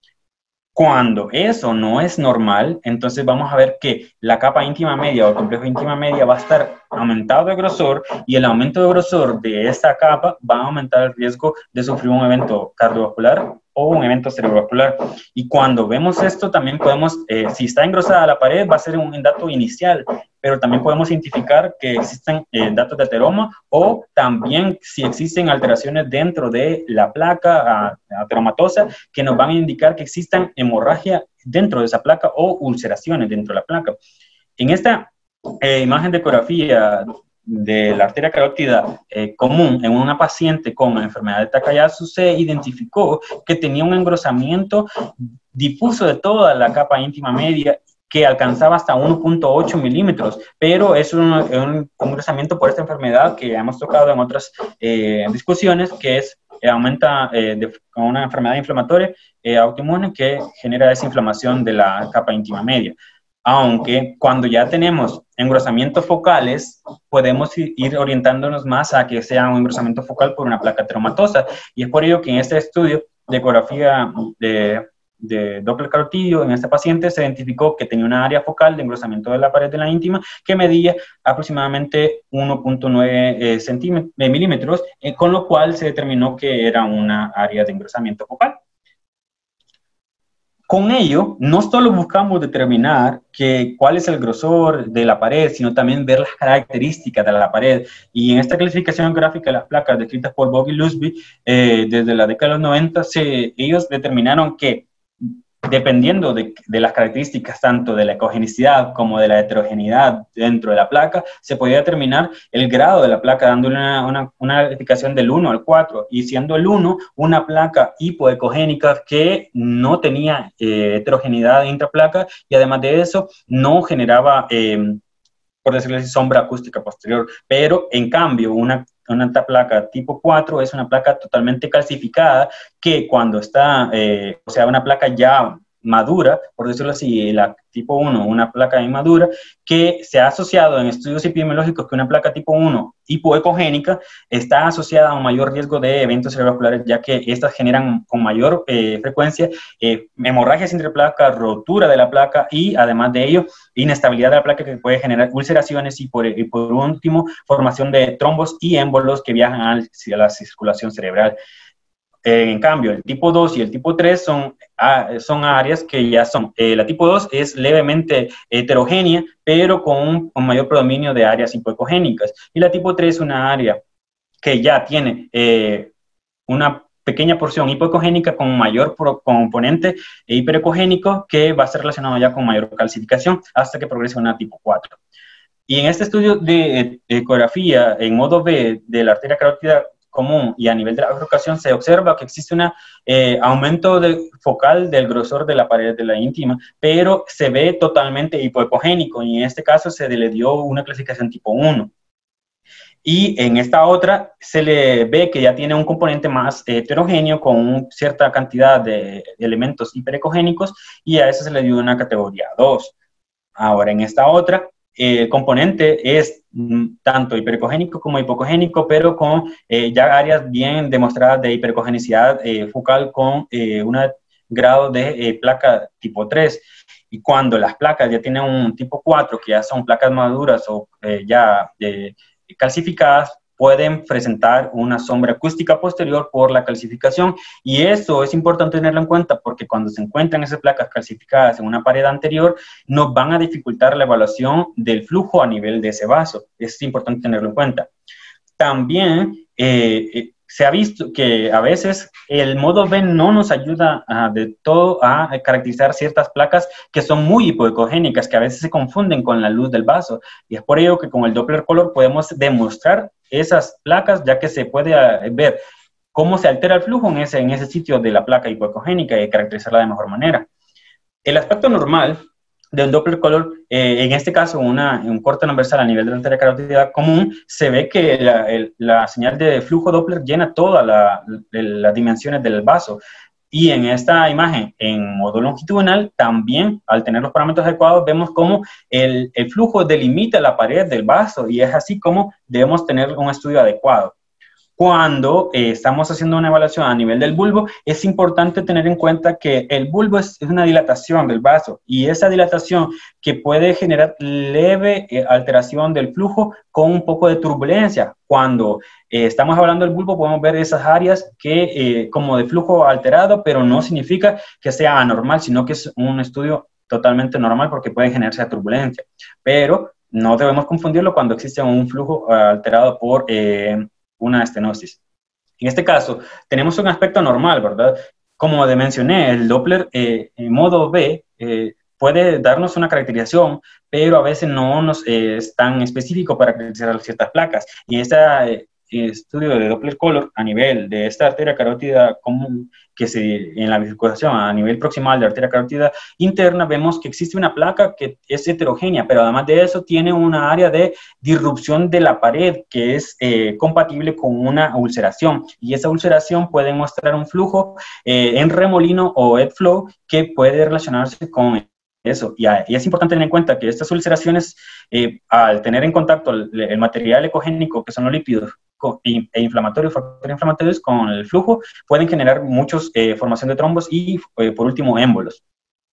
Cuando eso no es normal, entonces vamos a ver que la capa íntima media o el complejo íntima media va a estar aumentado de grosor y el aumento de grosor de esta capa va a aumentar el riesgo de sufrir un evento cardiovascular o un evento cerebrovascular. Y cuando vemos esto también podemos, eh, si está engrosada la pared va a ser un dato inicial, pero también podemos identificar que existen eh, datos de ateroma o también si existen alteraciones dentro de la placa ateromatosa que nos van a indicar que existan hemorragia dentro de esa placa o ulceraciones dentro de la placa. En esta eh, imagen de ecografía de la arteria carótida eh, común en una paciente con enfermedad de Takayasu se identificó que tenía un engrosamiento difuso de toda la capa íntima media que alcanzaba hasta uno punto ocho milímetros, pero es un, un engrosamiento por esta enfermedad que hemos tocado en otras eh, discusiones, que es eh, aumenta eh, de, con una enfermedad inflamatoria eh, autoinmune que genera desinflamación de la capa íntima media. Aunque cuando ya tenemos engrosamientos focales, podemos ir orientándonos más a que sea un engrosamiento focal por una placa ateromatosa. Y es por ello que en este estudio de ecografía de, de Doppler carotidio, en este paciente se identificó que tenía una área focal de engrosamiento de la pared de la íntima que medía aproximadamente uno punto nueve eh, milímetros, eh, con lo cual se determinó que era una área de engrosamiento focal. Con ello, no solo buscamos determinar que, cuál es el grosor de la pared, sino también ver las características de la pared. Y en esta clasificación gráfica de las placas descritas por Bob y Lusby, eh, desde la década de los noventa, se, ellos determinaron que dependiendo de, de las características tanto de la ecogenicidad como de la heterogeneidad dentro de la placa, se podía determinar el grado de la placa dándole una, una, una calificación del uno al cuatro, y siendo el uno una placa hipoecogénica que no tenía eh, heterogeneidad intraplaca y además de eso no generaba, eh, por decirlo así, sombra acústica posterior, pero en cambio una una placa tipo cuatro es una placa totalmente calcificada que cuando está, eh, o sea, una placa ya madura, por decirlo así, la tipo uno, una placa inmadura, que se ha asociado en estudios epidemiológicos que una placa tipo uno hipoecogénica está asociada a un mayor riesgo de eventos cerebrovasculares, ya que estas generan con mayor eh, frecuencia eh, hemorragias intraplaca, rotura de la placa y además de ello, inestabilidad de la placa que puede generar ulceraciones y por, y por último, formación de trombos y émbolos que viajan hacia la circulación cerebral. En cambio, el tipo dos y el tipo tres son, son áreas que ya son, eh, la tipo dos es levemente heterogénea, pero con un, un mayor predominio de áreas hipoecogénicas. Y la tipo tres es una área que ya tiene eh, una pequeña porción hipoecogénica con mayor componente hiperecogénico que va a ser relacionado ya con mayor calcificación hasta que progrese a una tipo cuatro. Y en este estudio de ecografía en modo B de la arteria carótida común y a nivel de la bifurcación se observa que existe un eh, aumento de, focal del grosor de la pared de la íntima, pero se ve totalmente hipoecogénico y en este caso se le dio una clasificación tipo uno. Y en esta otra se le ve que ya tiene un componente más heterogéneo con una cierta cantidad de elementos hiperecogénicos y a eso se le dio una categoría dos. Ahora en esta otra el componente es mm, tanto hiperecogénico como hipocogénico, pero con eh, ya áreas bien demostradas de hiperecogenicidad eh, focal con eh, un grado de eh, placa tipo tres. Y cuando las placas ya tienen un tipo cuatro, que ya son placas maduras o eh, ya eh, calcificadas, pueden presentar una sombra acústica posterior por la calcificación, y eso es importante tenerlo en cuenta porque cuando se encuentran esas placas calcificadas en una pared anterior, nos van a dificultar la evaluación del flujo a nivel de ese vaso. Es importante tenerlo en cuenta. También eh, eh, se ha visto que a veces el modo B no nos ayuda a, de todo a caracterizar ciertas placas que son muy hipoecogénicas, que a veces se confunden con la luz del vaso, y es por ello que con el Doppler Color podemos demostrar esas placas, ya que se puede uh, ver cómo se altera el flujo en ese, en ese sitio de la placa hipoecogénica y caracterizarla de mejor manera. El aspecto normal de un Doppler Color, eh, en este caso una, un corte transversal a nivel de la arteria carótida común, se ve que la, el, la señal de flujo Doppler llena todas la, la, las dimensiones del vaso. Y en esta imagen, en modo longitudinal, también, al tener los parámetros adecuados, vemos cómo el, el flujo delimita la pared del vaso, y es así como debemos tener un estudio adecuado. Cuando eh, estamos haciendo una evaluación a nivel del bulbo, es importante tener en cuenta que el bulbo es, es una dilatación del vaso, y esa dilatación que puede generar leve eh, alteración del flujo con un poco de turbulencia. Cuando eh, estamos hablando del bulbo, podemos ver esas áreas que eh, como de flujo alterado, pero no significa que sea anormal, sino que es un estudio totalmente normal porque puede generarse turbulencia. Pero no debemos confundirlo cuando existe un flujo uh, alterado por eh, una estenosis. En este caso, tenemos un aspecto normal, ¿verdad? Como de mencioné, el Doppler eh, en modo B eh, puede darnos una caracterización, pero a veces no nos eh, es tan específico para caracterizar ciertas placas. Y este eh, estudio de Doppler Color a nivel de esta arteria carótida común, que se, en la bifurcación a nivel proximal de la arteria carótida interna, vemos que existe una placa que es heterogénea, pero además de eso tiene una área de disrupción de la pared que es eh, compatible con una ulceración, y esa ulceración puede mostrar un flujo eh, en remolino o head flow que puede relacionarse con eso. Y, y es importante tener en cuenta que estas ulceraciones, eh, al tener en contacto el, el material ecogénico, que son los lípidos, e inflamatorios, factores inflamatorios con el flujo, pueden generar muchos eh, formación de trombos y, eh, por último, émbolos.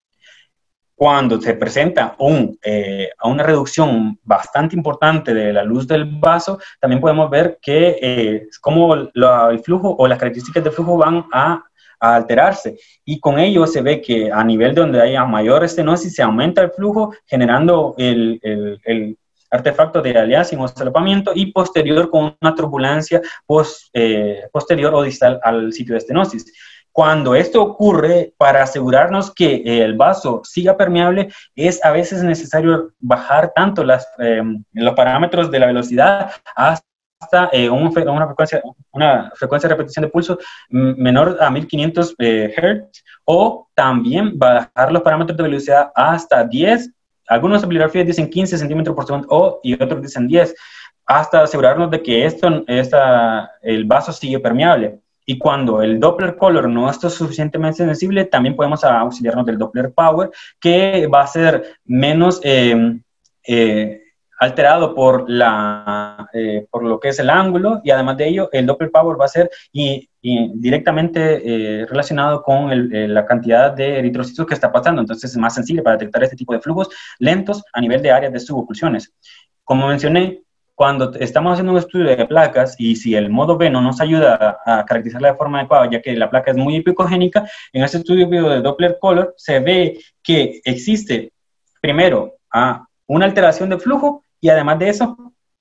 Cuando se presenta un, eh, a una reducción bastante importante de la luz del vaso, también podemos ver que eh, cómo la, el flujo o las características del flujo van a, a alterarse, y con ello se ve que a nivel donde haya mayor estenosis se aumenta el flujo, generando el, el, el artefacto de aliasing o solapamiento, y posterior con una turbulencia post, eh, posterior o distal al sitio de estenosis. Cuando esto ocurre, para asegurarnos que eh, el vaso siga permeable, es a veces necesario bajar tanto las, eh, los parámetros de la velocidad hasta eh, un, una, frecuencia, una frecuencia de repetición de pulso menor a mil quinientos eh, hertz, o también bajar los parámetros de velocidad hasta diez. Algunos bibliografías dicen quince centímetros por segundo, o, y otros dicen diez, hasta asegurarnos de que esto, esta, el vaso sigue permeable. Y cuando el Doppler Color no está suficientemente sensible, también podemos auxiliarnos del Doppler Power, que va a ser menos eh, eh, alterado por, la, eh, por lo que es el ángulo, y además de ello, el Doppler Power va a ser y, y directamente eh, relacionado con el, eh, la cantidad de eritrocitos que está pasando. Entonces es más sensible para detectar este tipo de flujos lentos a nivel de áreas de suboclusiones. Como mencioné, cuando estamos haciendo un estudio de placas, y si el modo B no nos ayuda a, a caracterizarla de forma adecuada, ya que la placa es muy hipoecogénica, en este estudio de Doppler Color se ve que existe, primero, a una alteración de flujo, y además de eso,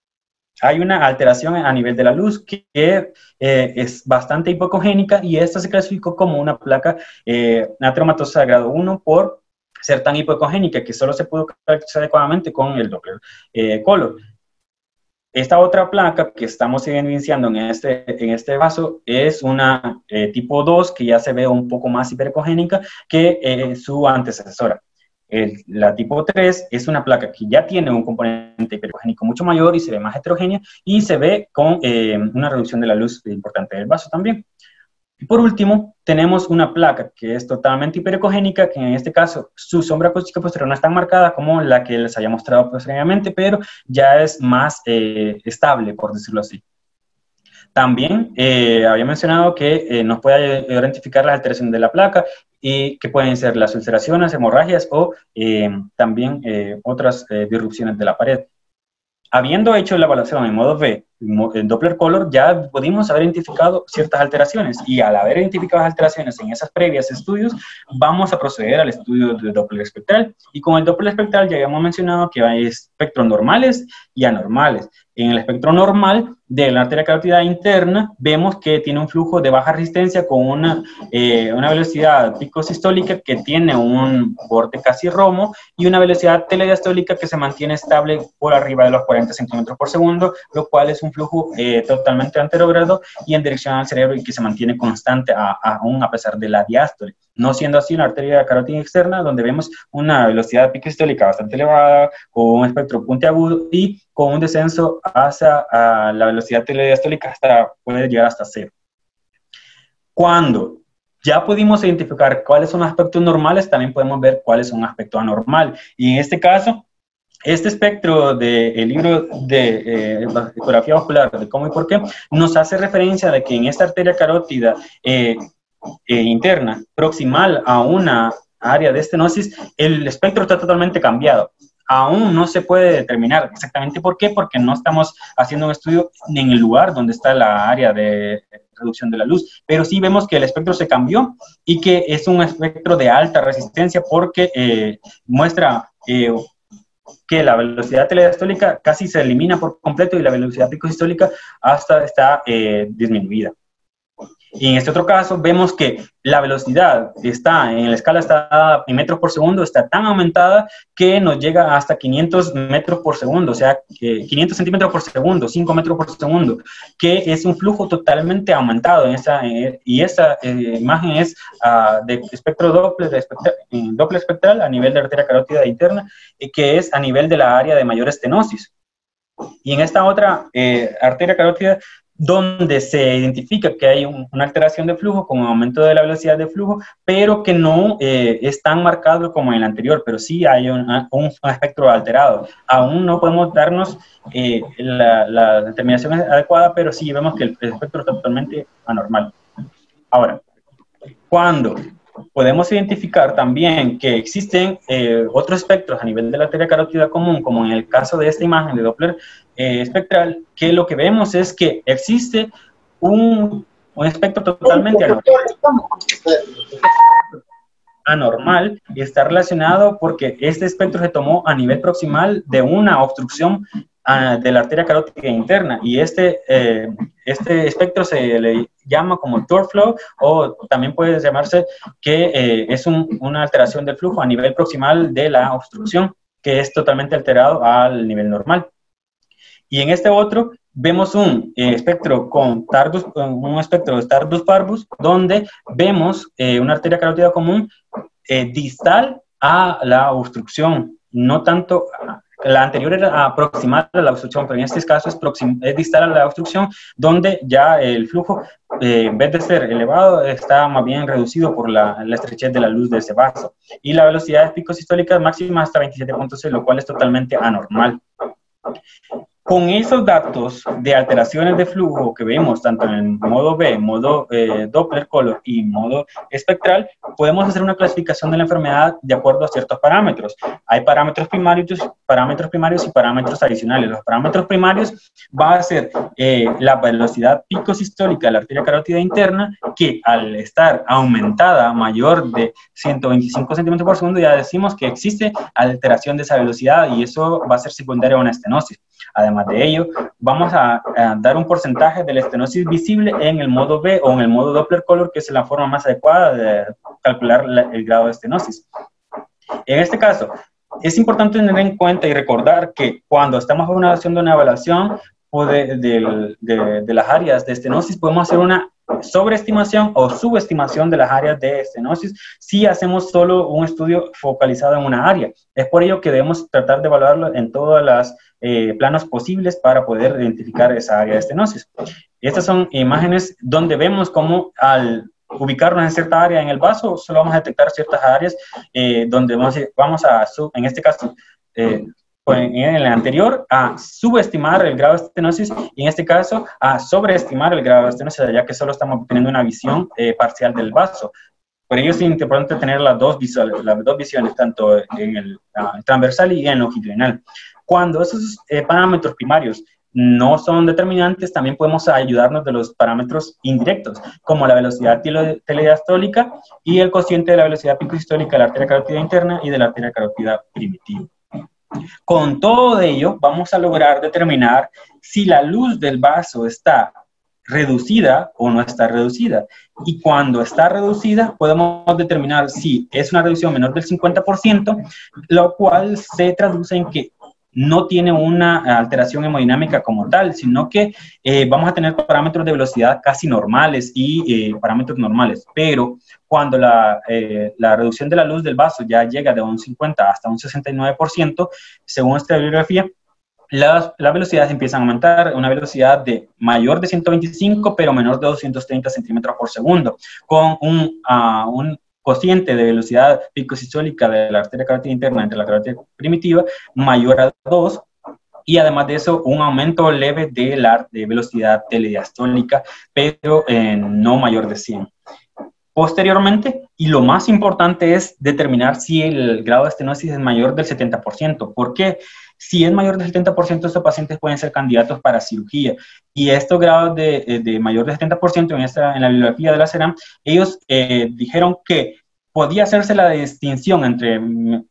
hay una alteración a nivel de la luz que eh, es bastante hipoecogénica, y esta se clasificó como una placa eh, natriumatosa de grado uno por ser tan hipoecogénica que solo se pudo caracterizar adecuadamente con el Doppler eh, Color. Esta otra placa que estamos evidenciando en este, en este vaso es una eh, tipo dos, que ya se ve un poco más hiperecogénica que eh, su antecesora. El, la tipo tres es una placa que ya tiene un componente hiperecogénico mucho mayor y se ve más heterogénea, y se ve con eh, una reducción de la luz importante del vaso también. Y por último, tenemos una placa que es totalmente hiperecogénica, que en este caso su sombra acústica posterior no es tan marcada como la que les había mostrado posteriormente, pero ya es más eh, estable, por decirlo así. También eh, había mencionado que eh, nos puede identificar las alteraciones de la placa y que pueden ser las ulceraciones, hemorragias o eh, también eh, otras eh, disrupciones de la pared. Habiendo hecho la evaluación en modo V, en Doppler Color, ya pudimos haber identificado ciertas alteraciones y al haber identificado las alteraciones en esas previas estudios, vamos a proceder al estudio de Doppler espectral. Y con el Doppler espectral ya habíamos mencionado que hay espectros normales y anormales. En el espectro normal de la arteria carótida interna, vemos que tiene un flujo de baja resistencia con una, eh, una velocidad picosistólica que tiene un borde casi romo y una velocidad telediastólica que se mantiene estable por arriba de los cuarenta centímetros por segundo, lo cual es un flujo eh, totalmente anterógrado y en dirección al cerebro y que se mantiene constante a, a, aún a pesar de la diástole. No siendo así una arteria carótida externa, donde vemos una velocidad picosistólica bastante elevada, con un espectro puntiagudo y con un descenso hacia a la velocidad telediastólica hasta, puede llegar hasta cero. Cuando ya pudimos identificar cuáles son los aspectos normales, también podemos ver cuáles son los aspectos anormales. Y en este caso, este espectro del libro de eh, ecografía vascular de cómo y por qué nos hace referencia de que en esta arteria carótida eh, eh, interna, proximal a una área de estenosis, el espectro está totalmente cambiado. Aún no se puede determinar exactamente por qué, porque no estamos haciendo un estudio en el lugar donde está la área de reducción de la luz, pero sí vemos que el espectro se cambió y que es un espectro de alta resistencia porque eh, muestra eh, que la velocidad telediastólica casi se elimina por completo y la velocidad picosistólica hasta está eh, disminuida. Y en este otro caso vemos que la velocidad está en la escala está en metros por segundo, está tan aumentada que nos llega hasta quinientos metros por segundo, o sea, eh, quinientos centímetros por segundo, cinco metros por segundo, que es un flujo totalmente aumentado en esa, eh, y esa eh, imagen es uh, de espectro Doppler, de espectral, Doppler espectral a nivel de arteria carótida interna, eh, que es a nivel de la área de mayor estenosis. Y en esta otra eh, arteria carótida, donde se identifica que hay un, una alteración de flujo con un aumento de la velocidad de flujo, pero que no eh, es tan marcado como en el anterior, pero sí hay un, un, un espectro alterado. Aún no podemos darnos eh, la, la determinación adecuada, pero sí vemos que el, el espectro es totalmente anormal. Ahora, cuando podemos identificar también que existen eh, otros espectros a nivel de la arteria carótida común, como en el caso de esta imagen de Doppler eh, espectral, que lo que vemos es que existe un, un espectro totalmente anormal. anormal y está relacionado porque este espectro se tomó a nivel proximal de una obstrucción uh, de la arteria carótida interna y este, eh, este espectro se le llama como Tour flow o también puede llamarse que eh, es un, una alteración del flujo a nivel proximal de la obstrucción que es totalmente alterado al nivel normal. Y en este otro vemos un eh, espectro con Tardus, un espectro de Tardus parvus, donde vemos eh, una arteria carótida común eh, distal a la obstrucción, no tanto, la anterior era proximal a la obstrucción, pero en este caso es, proxim, es distal a la obstrucción, donde ya el flujo, eh, en vez de ser elevado, está más bien reducido por la, la estrechez de la luz de ese vaso. Y la velocidad picosistólica máxima hasta veintisiete punto seis, lo cual es totalmente anormal. Con esos datos de alteraciones de flujo que vemos tanto en el modo B, modo eh, Doppler Color y modo espectral, podemos hacer una clasificación de la enfermedad de acuerdo a ciertos parámetros. Hay parámetros primarios, parámetros primarios y parámetros adicionales. Los parámetros primarios va a ser eh, la velocidad picosistólica de la arteria carótida interna, que al estar aumentada mayor de ciento veinticinco centímetros por segundo, ya decimos que existe alteración de esa velocidad y eso va a ser secundario a una estenosis. Además de ello, vamos a, a dar un porcentaje de la estenosis visible en el modo B o en el modo Doppler Color, que es la forma más adecuada de calcular la, el grado de estenosis. En este caso, es importante tener en cuenta y recordar que cuando estamos haciendo una evaluación de, de, de, de las áreas de estenosis, podemos hacer una sobreestimación o subestimación de las áreas de estenosis si hacemos solo un estudio focalizado en una área. Es por ello que debemos tratar de evaluarlo en todos los eh, planos posibles para poder identificar esa área de estenosis. Estas son imágenes donde vemos cómo al ubicarnos en cierta área en el vaso, solo vamos a detectar ciertas áreas eh, donde vamos a, vamos a, en este caso, eh, en el anterior a subestimar el grado de estenosis y en este caso a sobreestimar el grado de estenosis, ya que solo estamos teniendo una visión eh, parcial del vaso. Por ello es importante tener las dos, visuales, las dos visiones, tanto en el uh, transversal y en el longitudinal. Cuando esos eh, parámetros primarios no son determinantes, también podemos ayudarnos de los parámetros indirectos, como la velocidad telediastólica y el cociente de la velocidad picosistólica de la arteria carótida interna y de la arteria carótida primitiva. Con todo ello, vamos a lograr determinar si la luz del vaso está reducida o no está reducida. Y cuando está reducida, podemos determinar si es una reducción menor del cincuenta por ciento, lo cual se traduce en que no tiene una alteración hemodinámica como tal, sino que eh, vamos a tener parámetros de velocidad casi normales y eh, parámetros normales. Pero cuando la, eh, la reducción de la luz del vaso ya llega de un cincuenta hasta un sesenta y nueve por ciento, según esta bibliografía, Las, las velocidades empiezan a aumentar, una velocidad de mayor de ciento veinticinco, pero menor de doscientos treinta centímetros por segundo, con un, uh, un cociente de velocidad picosistólica de la arteria carótida interna entre la carótida primitiva mayor a dos, y además de eso, un aumento leve de la de velocidad telediastólica, pero eh, no mayor de cien. Posteriormente, y lo más importante es determinar si el grado de estenosis es mayor del setenta por ciento. ¿Por qué? Si es mayor del setenta por ciento, estos pacientes pueden ser candidatos para cirugía. Y estos grados de, de mayor del setenta por ciento en, esta, en la bibliografía de la CERAM, ellos eh, dijeron que podía hacerse la distinción entre,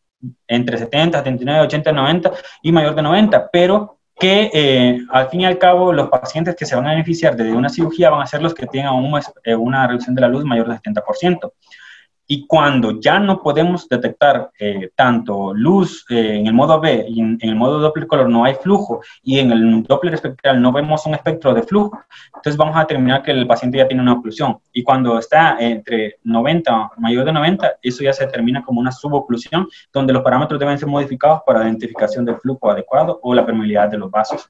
entre setenta, setenta y nueve, ochenta, noventa y mayor de noventa, pero que eh, al fin y al cabo los pacientes que se van a beneficiar de una cirugía van a ser los que tengan un, eh, una reducción de la luz mayor del setenta por ciento. Y cuando ya no podemos detectar eh, tanto luz eh, en el modo B y en, en el modo Doppler color no hay flujo, y en el Doppler espectral no vemos un espectro de flujo, entonces vamos a determinar que el paciente ya tiene una oclusión. Y cuando está entre noventa, mayor de noventa, eso ya se determina como una suboclusión, donde los parámetros deben ser modificados para la identificación del flujo adecuado o la permeabilidad de los vasos.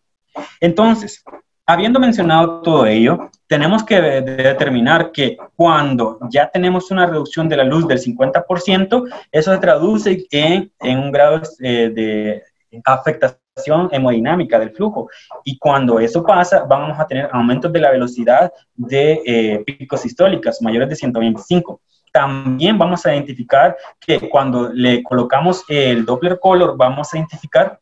Entonces, habiendo mencionado todo ello, tenemos que de determinar que cuando ya tenemos una reducción de la luz del cincuenta por ciento, eso se traduce en, en un grado eh, de afectación hemodinámica del flujo. Y cuando eso pasa, vamos a tener aumentos de la velocidad de eh, picos sistólicas mayores de ciento veinticinco. También vamos a identificar que cuando le colocamos el Doppler color, vamos a identificar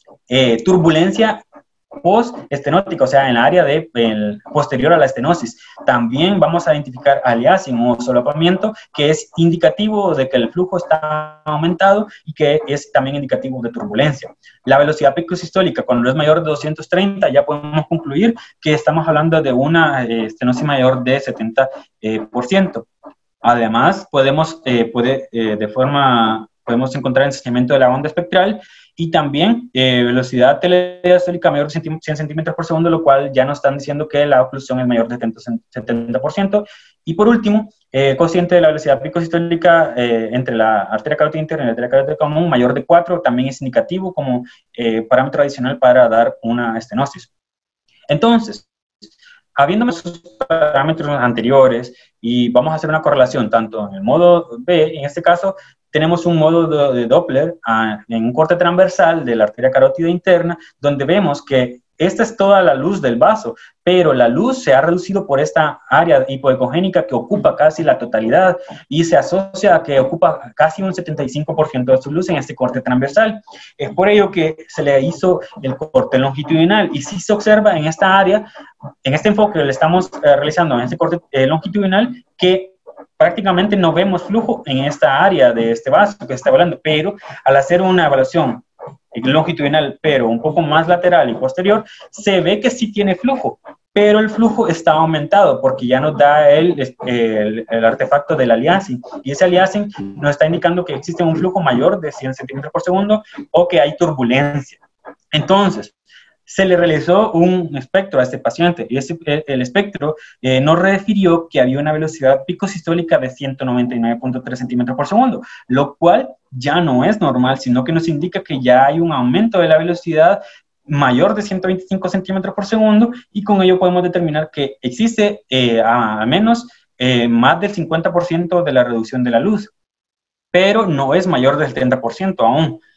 eh, turbulencia post-estenótica, o sea, en el área de, el, posterior a la estenosis. También vamos a identificar aliasing o solapamiento, que es indicativo de que el flujo está aumentado y que es también indicativo de turbulencia. La velocidad picosistólica, cuando es mayor de doscientos treinta, ya podemos concluir que estamos hablando de una eh, estenosis mayor de setenta por ciento. Eh, Además, podemos, eh, puede, eh, de forma, podemos encontrar ensañamiento de la onda espectral y también eh, velocidad telediastólica mayor de cien centímetros por segundo, lo cual ya nos están diciendo que la oclusión es mayor de setenta por ciento. Y por último, eh, cociente de la velocidad picosistólica eh, entre la arteria carótida interna y la arteria carótida común mayor de cuatro, también es indicativo como eh, parámetro adicional para dar una estenosis. Entonces, habiendo esos parámetros anteriores, y vamos a hacer una correlación tanto en el modo B, en este caso, tenemos un modo de, de Doppler uh, en un corte transversal de la arteria carótida interna, donde vemos que esta es toda la luz del vaso, pero la luz se ha reducido por esta área hipoecogénica que ocupa casi la totalidad y se asocia a que ocupa casi un setenta y cinco por ciento de su luz en este corte transversal. Es por ello que se le hizo el corte longitudinal y si se observa en esta área, en este enfoque que le estamos eh, realizando en este corte eh, longitudinal, que prácticamente no vemos flujo en esta área de este vaso que está hablando, pero al hacer una evaluación longitudinal, pero un poco más lateral y posterior, se ve que sí tiene flujo, pero el flujo está aumentado porque ya nos da el, el, el artefacto del aliasing, y ese aliasing nos está indicando que existe un flujo mayor de cien centímetros por segundo o que hay turbulencia. Entonces, se le realizó un espectro a este paciente y ese, el espectro eh, nos refirió que había una velocidad picosistólica de ciento noventa y nueve punto tres centímetros por segundo, lo cual ya no es normal, sino que nos indica que ya hay un aumento de la velocidad mayor de ciento veinticinco centímetros por segundo, y con ello podemos determinar que existe eh, a, a menos eh, más del cincuenta por ciento de la reducción de la luz, pero no es mayor del treinta por ciento aún.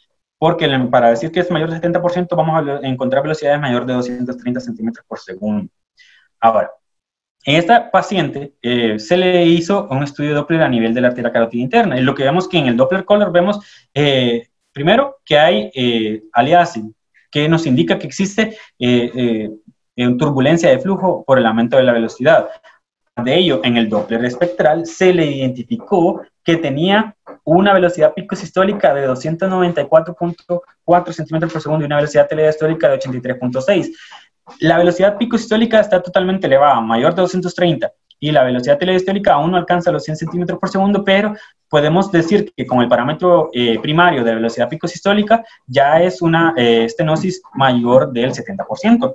porque para decir que es mayor de setenta por ciento vamos a encontrar velocidades mayor de doscientos treinta centímetros por segundo. Ahora, en esta paciente eh, se le hizo un estudio de Doppler a nivel de la arteria carótida interna, y lo que vemos que en el Doppler color vemos, eh, primero, que hay eh, aliasing, que nos indica que existe eh, eh, turbulencia de flujo por el aumento de la velocidad. De ello, en el Doppler espectral se le identificó que tenía una velocidad pico sistólica de doscientos noventa y cuatro punto cuatro centímetros por segundo y una velocidad telediastólica de ochenta y tres punto seis. La velocidad pico sistólica está totalmente elevada, mayor de doscientos treinta, y la velocidad telediastólica aún no alcanza los cien centímetros por segundo, pero podemos decir que con el parámetro eh, primario de velocidad pico sistólica ya es una eh, estenosis mayor del setenta por ciento.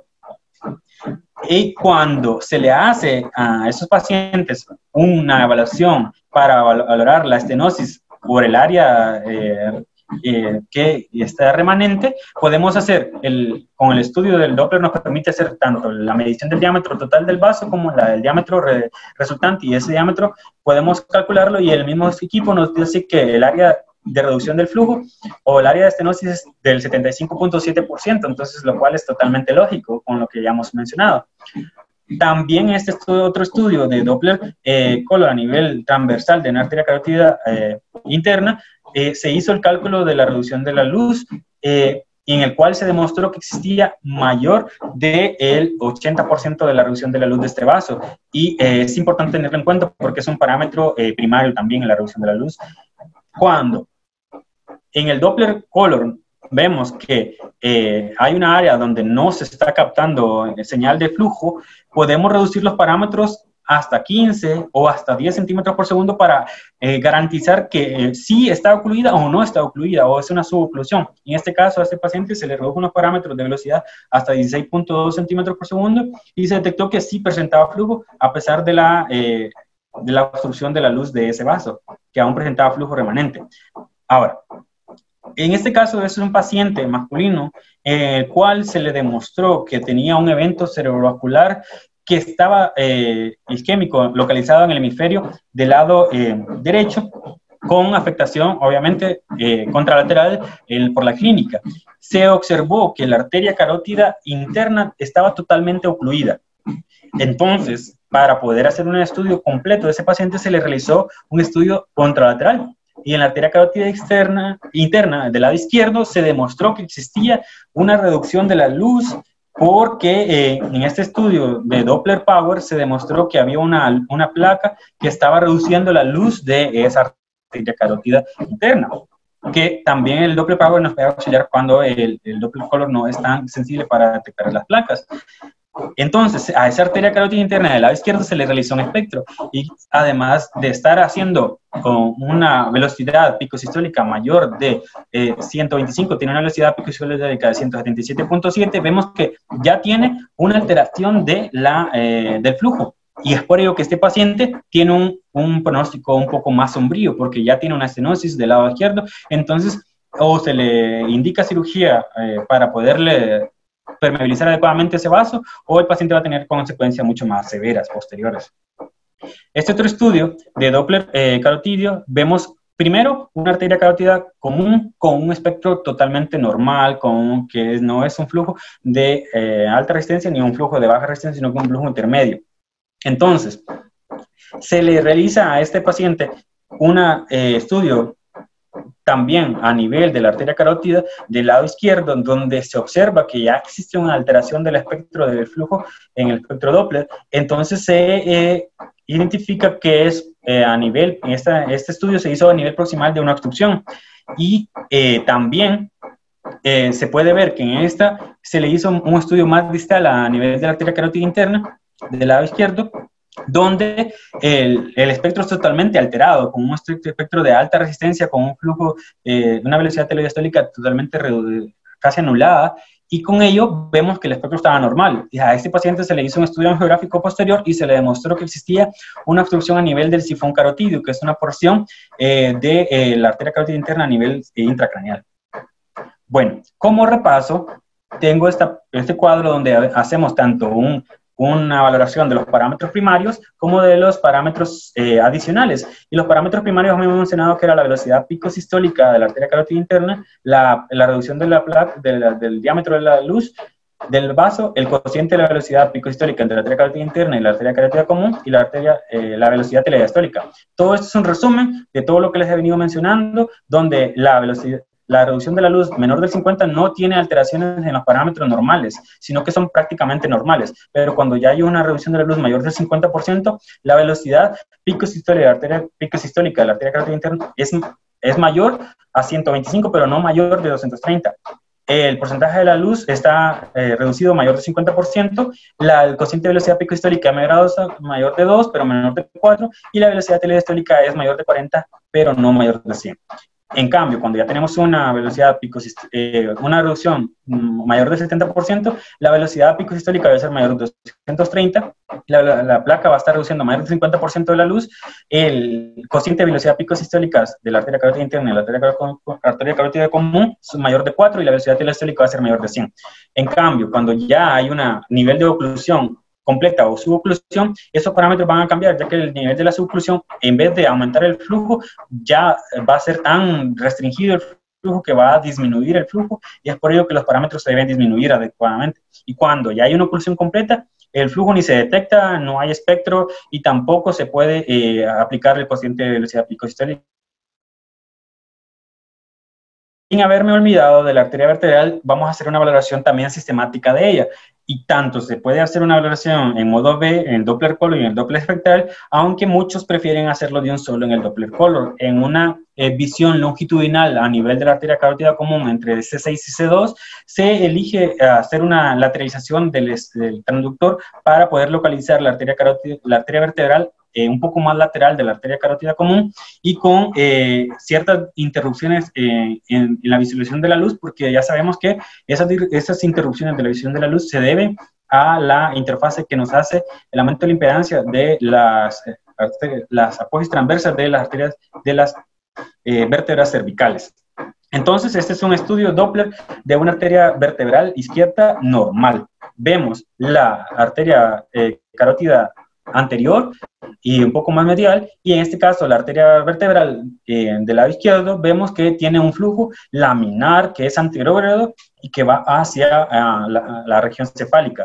Y cuando se le hace a esos pacientes una evaluación para valorar la estenosis por el área eh, eh, que está remanente, podemos hacer, el, con el estudio del Doppler nos permite hacer tanto la medición del diámetro total del vaso como la del diámetro re, resultante, y ese diámetro podemos calcularlo, y el mismo equipo nos dice que el área de reducción del flujo o el área de estenosis es del setenta y cinco punto siete por ciento, entonces lo cual es totalmente lógico con lo que ya hemos mencionado. También este estudio, otro estudio de Doppler eh, color a nivel transversal de una arteria carótida eh, interna, eh, se hizo el cálculo de la reducción de la luz, eh, en el cual se demostró que existía mayor del ochenta por ciento de la reducción de la luz de este vaso, y eh, es importante tenerlo en cuenta porque es un parámetro eh, primario también en la reducción de la luz. Cuando en el Doppler color vemos que eh, hay una área donde no se está captando señal de flujo, podemos reducir los parámetros hasta quince o hasta diez centímetros por segundo para eh, garantizar que eh, sí está ocluida o no está ocluida, o es una suboclusión. En este caso, a este paciente se le redujo unos parámetros de velocidad hasta dieciséis punto dos centímetros por segundo y se detectó que sí presentaba flujo a pesar de la, eh, de la obstrucción de la luz de ese vaso, que aún presentaba flujo remanente. Ahora, en este caso es un paciente masculino, eh, el cual se le demostró que tenía un evento cerebrovascular que estaba eh, isquémico, localizado en el hemisferio del lado eh, derecho, con afectación, obviamente, eh, contralateral eh, por la clínica. Se observó que la arteria carótida interna estaba totalmente ocluida. Entonces, para poder hacer un estudio completo de ese paciente, se le realizó un estudio contralateral. Y en la arteria carótida externa, interna del lado izquierdo se demostró que existía una reducción de la luz porque eh, en este estudio de Doppler Power se demostró que había una, una placa que estaba reduciendo la luz de esa arteria carótida interna, que también el Doppler Power nos puede auxiliar cuando el, el Doppler Color no es tan sensible para detectar las placas. Entonces, a esa arteria carótida interna del lado izquierdo se le realizó un espectro, y además de estar haciendo con una velocidad picosistólica mayor de eh, ciento veinticinco, tiene una velocidad picosistólica de ciento setenta y siete punto siete, vemos que ya tiene una alteración de la, eh, del flujo, y es por ello que este paciente tiene un, un pronóstico un poco más sombrío, porque ya tiene una estenosis del lado izquierdo. Entonces, o se le indica cirugía eh, para poderle permeabilizar adecuadamente ese vaso, o el paciente va a tener consecuencias mucho más severas posteriores. Este otro estudio de Doppler eh, carotidio, vemos primero una arteria carótida común con un espectro totalmente normal, con que no es un flujo de eh, alta resistencia ni un flujo de baja resistencia, sino que un flujo intermedio. Entonces, se le realiza a este paciente un eh, estudio también a nivel de la arteria carótida del lado izquierdo, donde se observa que ya existe una alteración del espectro del flujo en el espectro Doppler. Entonces se eh, identifica que es eh, a nivel, en esta, este estudio se hizo a nivel proximal de una obstrucción, y eh, también eh, se puede ver que en esta se le hizo un estudio más distal a nivel de la arteria carótida interna del lado izquierdo, donde el, el espectro es totalmente alterado, con un espectro de alta resistencia, con un flujo, eh, una velocidad telediastólica totalmente casi anulada, y con ello vemos que el espectro estaba normal. Y a este paciente se le hizo un estudio angiográfico posterior y se le demostró que existía una obstrucción a nivel del sifón carotídeo, que es una porción eh, de eh, la arteria carótida interna a nivel eh, intracraneal. Bueno, como repaso, tengo esta, este cuadro donde hacemos tanto un una valoración de los parámetros primarios como de los parámetros eh, adicionales. Y los parámetros primarios hemos mencionado que era la velocidad pico sistólica de la arteria carótida interna, la, la reducción de la placa, de la, del diámetro de la luz del vaso, el cociente de la velocidad pico sistólica entre la arteria carótida interna y la arteria carótida común, y la, arteria, eh, la velocidad telediastólica. Todo esto es un resumen de todo lo que les he venido mencionando, donde la velocidad, la reducción de la luz menor de cincuenta no tiene alteraciones en los parámetros normales, sino que son prácticamente normales. Pero cuando ya hay una reducción de la luz mayor del cincuenta por ciento, la velocidad pico sistólica de la arteria, pico sistólica de la arteria carótida interna es, es mayor a ciento veinticinco, pero no mayor de doscientos treinta. El porcentaje de la luz está eh, reducido mayor de cincuenta por ciento, la, el cociente de velocidad pico histórica es mayor de dos, pero menor de cuatro, y la velocidad telediastólica es mayor de cuarenta, pero no mayor de cien. En cambio, cuando ya tenemos una velocidad pico, eh, una reducción mayor del setenta por ciento, la velocidad pico sistólica debe ser mayor de doscientos treinta, la, la, la placa va a estar reduciendo mayor del cincuenta por ciento de la luz, el cociente de velocidad pico sistólica de la arteria carótida interna y la arteria, arteria carótida común es mayor de cuatro y la velocidad telediastólica va a ser mayor de cien. En cambio, cuando ya hay un nivel de oclusión completa o suboclusión, esos parámetros van a cambiar, ya que el nivel de la suboclusión, en vez de aumentar el flujo, ya va a ser tan restringido el flujo que va a disminuir el flujo, y es por ello que los parámetros se deben disminuir adecuadamente. Y cuando ya hay una oclusión completa, el flujo ni se detecta, no hay espectro, y tampoco se puede eh, aplicar el cociente de velocidad pico sistólica. Sin haberme olvidado de la arteria vertebral, vamos a hacer una valoración también sistemática de ella. Y tanto se puede hacer una valoración en modo B, en el Doppler color y en el Doppler espectral, aunque muchos prefieren hacerlo de un solo en el Doppler color. En una eh, visión longitudinal a nivel de la arteria carótida común entre C seis y C dos, se elige hacer una lateralización del, del transductor para poder localizar la arteria, carótida, la arteria vertebral Eh, un poco más lateral de la arteria carótida común y con eh, ciertas interrupciones eh, en, en la visualización de la luz, porque ya sabemos que esas, esas interrupciones de la visión de la luz se deben a la interfase que nos hace el aumento de la impedancia de las, las apófisis transversas de las arterias de las eh, vértebras cervicales. Entonces, este es un estudio Doppler de una arteria vertebral izquierda normal. Vemos la arteria eh, carótida anterior y un poco más medial, y en este caso la arteria vertebral eh, del lado izquierdo vemos que tiene un flujo laminar que es anterógrado y que va hacia uh, la, la región cefálica.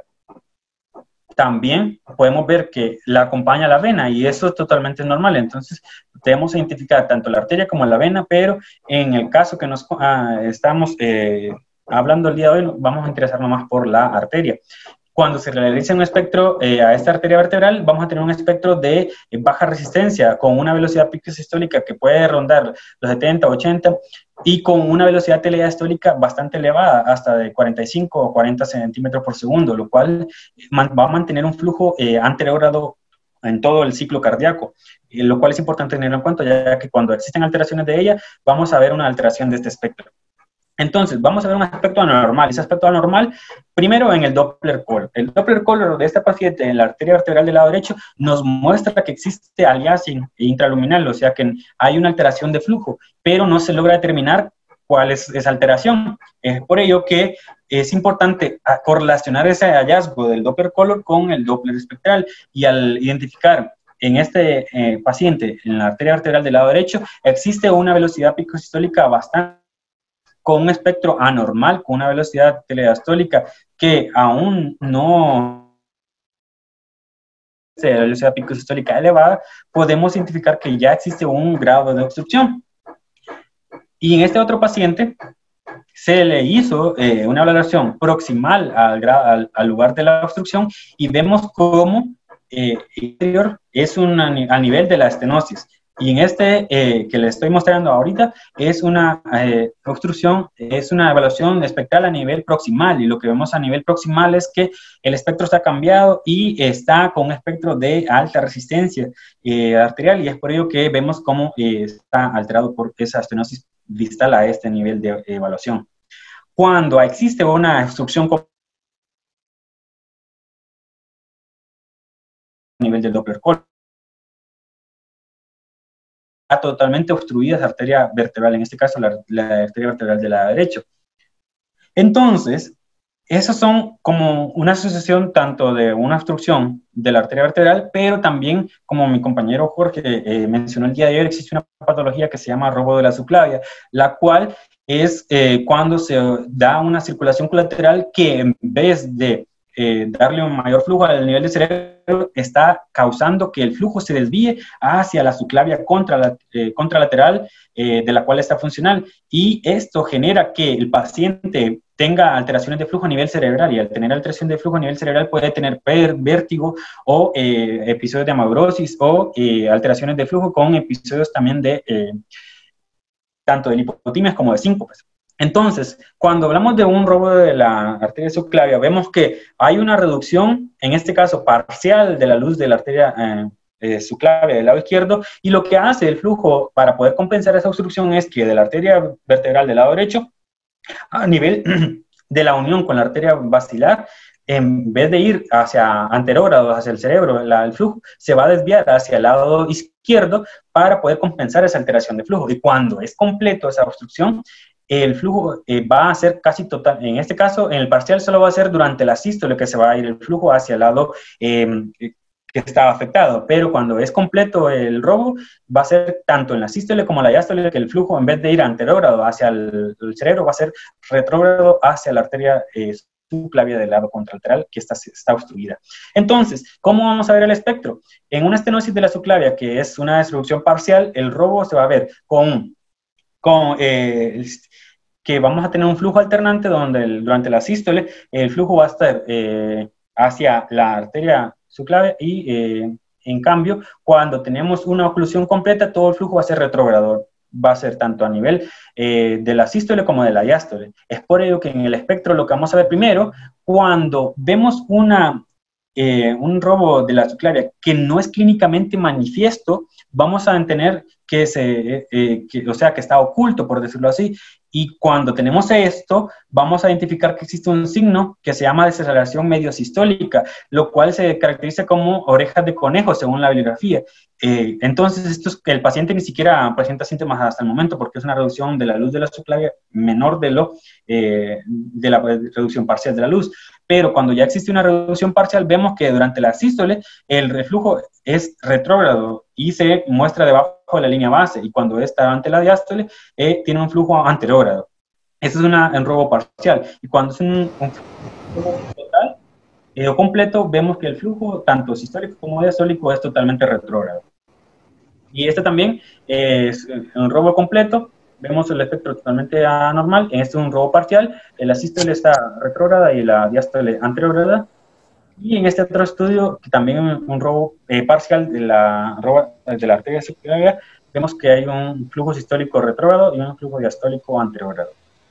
También podemos ver que la acompaña la vena, y eso es totalmente normal. Entonces debemos identificar tanto la arteria como la vena, pero en el caso que nos uh, estamos eh, hablando el día de hoy, vamos a interesarnos más por la arteria. Cuando se realiza un espectro eh, a esta arteria vertebral, vamos a tener un espectro de eh, baja resistencia, con una velocidad pico sistólica que puede rondar los setenta, ochenta, y con una velocidad telediastólica bastante elevada, hasta de cuarenta y cinco o cuarenta centímetros por segundo, lo cual man, va a mantener un flujo eh, anterógrado en todo el ciclo cardíaco, eh, lo cual es importante tenerlo en cuenta, ya que cuando existen alteraciones de ella, vamos a ver una alteración de este espectro. Entonces, vamos a ver un aspecto anormal. Ese aspecto anormal, primero en el Doppler color. El Doppler color de esta paciente en la arteria vertebral del lado derecho nos muestra que existe aliasing intraluminal, o sea que hay una alteración de flujo, pero no se logra determinar cuál es esa alteración. Es por ello que es importante correlacionar ese hallazgo del Doppler color con el Doppler espectral, y al identificar en este eh, paciente en la arteria vertebral del lado derecho existe una velocidad picosistólica bastante con un espectro anormal, con una velocidad telediastólica que aún no es la velocidad picosistólica elevada, podemos identificar que ya existe un grado de obstrucción. Y en este otro paciente se le hizo eh, una valoración proximal al, al, al lugar de la obstrucción, y vemos cómo eh, interior es una, a nivel de la estenosis. Y en este eh, que le estoy mostrando ahorita es una eh, obstrucción, es una evaluación espectral a nivel proximal, y lo que vemos a nivel proximal es que el espectro está cambiado y está con un espectro de alta resistencia eh, arterial, y es por ello que vemos cómo eh, está alterado por esa estenosis distal a este nivel de evaluación. Cuando existe una obstrucción a nivel del Doppler color, totalmente obstruida esa arteria vertebral, en este caso la, la arteria vertebral del lado derecho. Entonces, Esos son como una asociación tanto de una obstrucción de la arteria vertebral, pero también, como mi compañero Jorge eh, mencionó el día de ayer, existe una patología que se llama robo de la subclavia, la cual es eh, cuando se da una circulación colateral que en vez de eh, darle un mayor flujo al nivel del cerebro, está causando que el flujo se desvíe hacia la subclavia contra eh, contralateral, eh, de la cual está funcional, y esto genera que el paciente tenga alteraciones de flujo a nivel cerebral, y al tener alteración de flujo a nivel cerebral puede tener vértigo o eh, episodios de amaurosis o eh, alteraciones de flujo con episodios también de eh, tanto de lipotimias como de síncopes. Entonces, cuando hablamos de un robo de la arteria subclavia, vemos que hay una reducción, en este caso parcial, de la luz de la arteria eh, eh, subclavia del lado izquierdo, y lo que hace el flujo para poder compensar esa obstrucción es que de la arteria vertebral del lado derecho, a nivel de la unión con la arteria basilar, en vez de ir hacia anterógrado, hacia el cerebro, la, el flujo se va a desviar hacia el lado izquierdo para poder compensar esa alteración de flujo. Y cuando es completo esa obstrucción, el flujo eh, va a ser casi total. En este caso, en el parcial solo va a ser durante la sístole que se va a ir el flujo hacia el lado eh, que estaba afectado, pero cuando es completo el robo, va a ser tanto en la sístole como en la diástole que el flujo, en vez de ir anterógrado hacia el, el cerebro, va a ser retrógrado hacia la arteria eh, subclavia del lado contralateral que está, está obstruida. Entonces, ¿cómo vamos a ver el espectro? En una estenosis de la subclavia, que es una destrucción parcial, el robo se va a ver con, con eh, que vamos a tener un flujo alternante donde el, durante la sístole el flujo va a estar eh, hacia la arteria subclavia y eh, en cambio cuando tenemos una oclusión completa todo el flujo va a ser retrógrado, va a ser tanto a nivel eh, de la sístole como de la diástole. Es por ello que en el espectro lo que vamos a ver primero, cuando vemos una, eh, un robo de la subclavia que no es clínicamente manifiesto, vamos a tener que, se, eh, que, o sea, que está oculto, por decirlo así. Y cuando tenemos esto, vamos a identificar que existe un signo que se llama desaceleración mediosistólica, lo cual se caracteriza como orejas de conejo, según la bibliografía. Eh, entonces, esto es que el paciente ni siquiera presenta síntomas hasta el momento, porque es una reducción de la luz de la subclavia menor de, lo, eh, de la reducción parcial de la luz. Pero cuando ya existe una reducción parcial, vemos que durante la sístole el reflujo es retrógrado y se muestra debajo de la línea base, y cuando está ante la diástole, eh, tiene un flujo anterógrado. Eso es una, un robo parcial. Y cuando es un, un flujo total eh, o completo, vemos que el flujo, tanto sistólico como diastólico, es totalmente retrógrado. Y este también es un robo completo. Vemos el espectro totalmente anormal. En este es un robo parcial. La sístole está retrógrada y la diástole anterógrada. Y en este otro estudio, que también un robo eh, parcial de la, robo, de la arteria subclavia, vemos que hay un flujo sistólico retrógrado y un flujo diastólico anterógrado.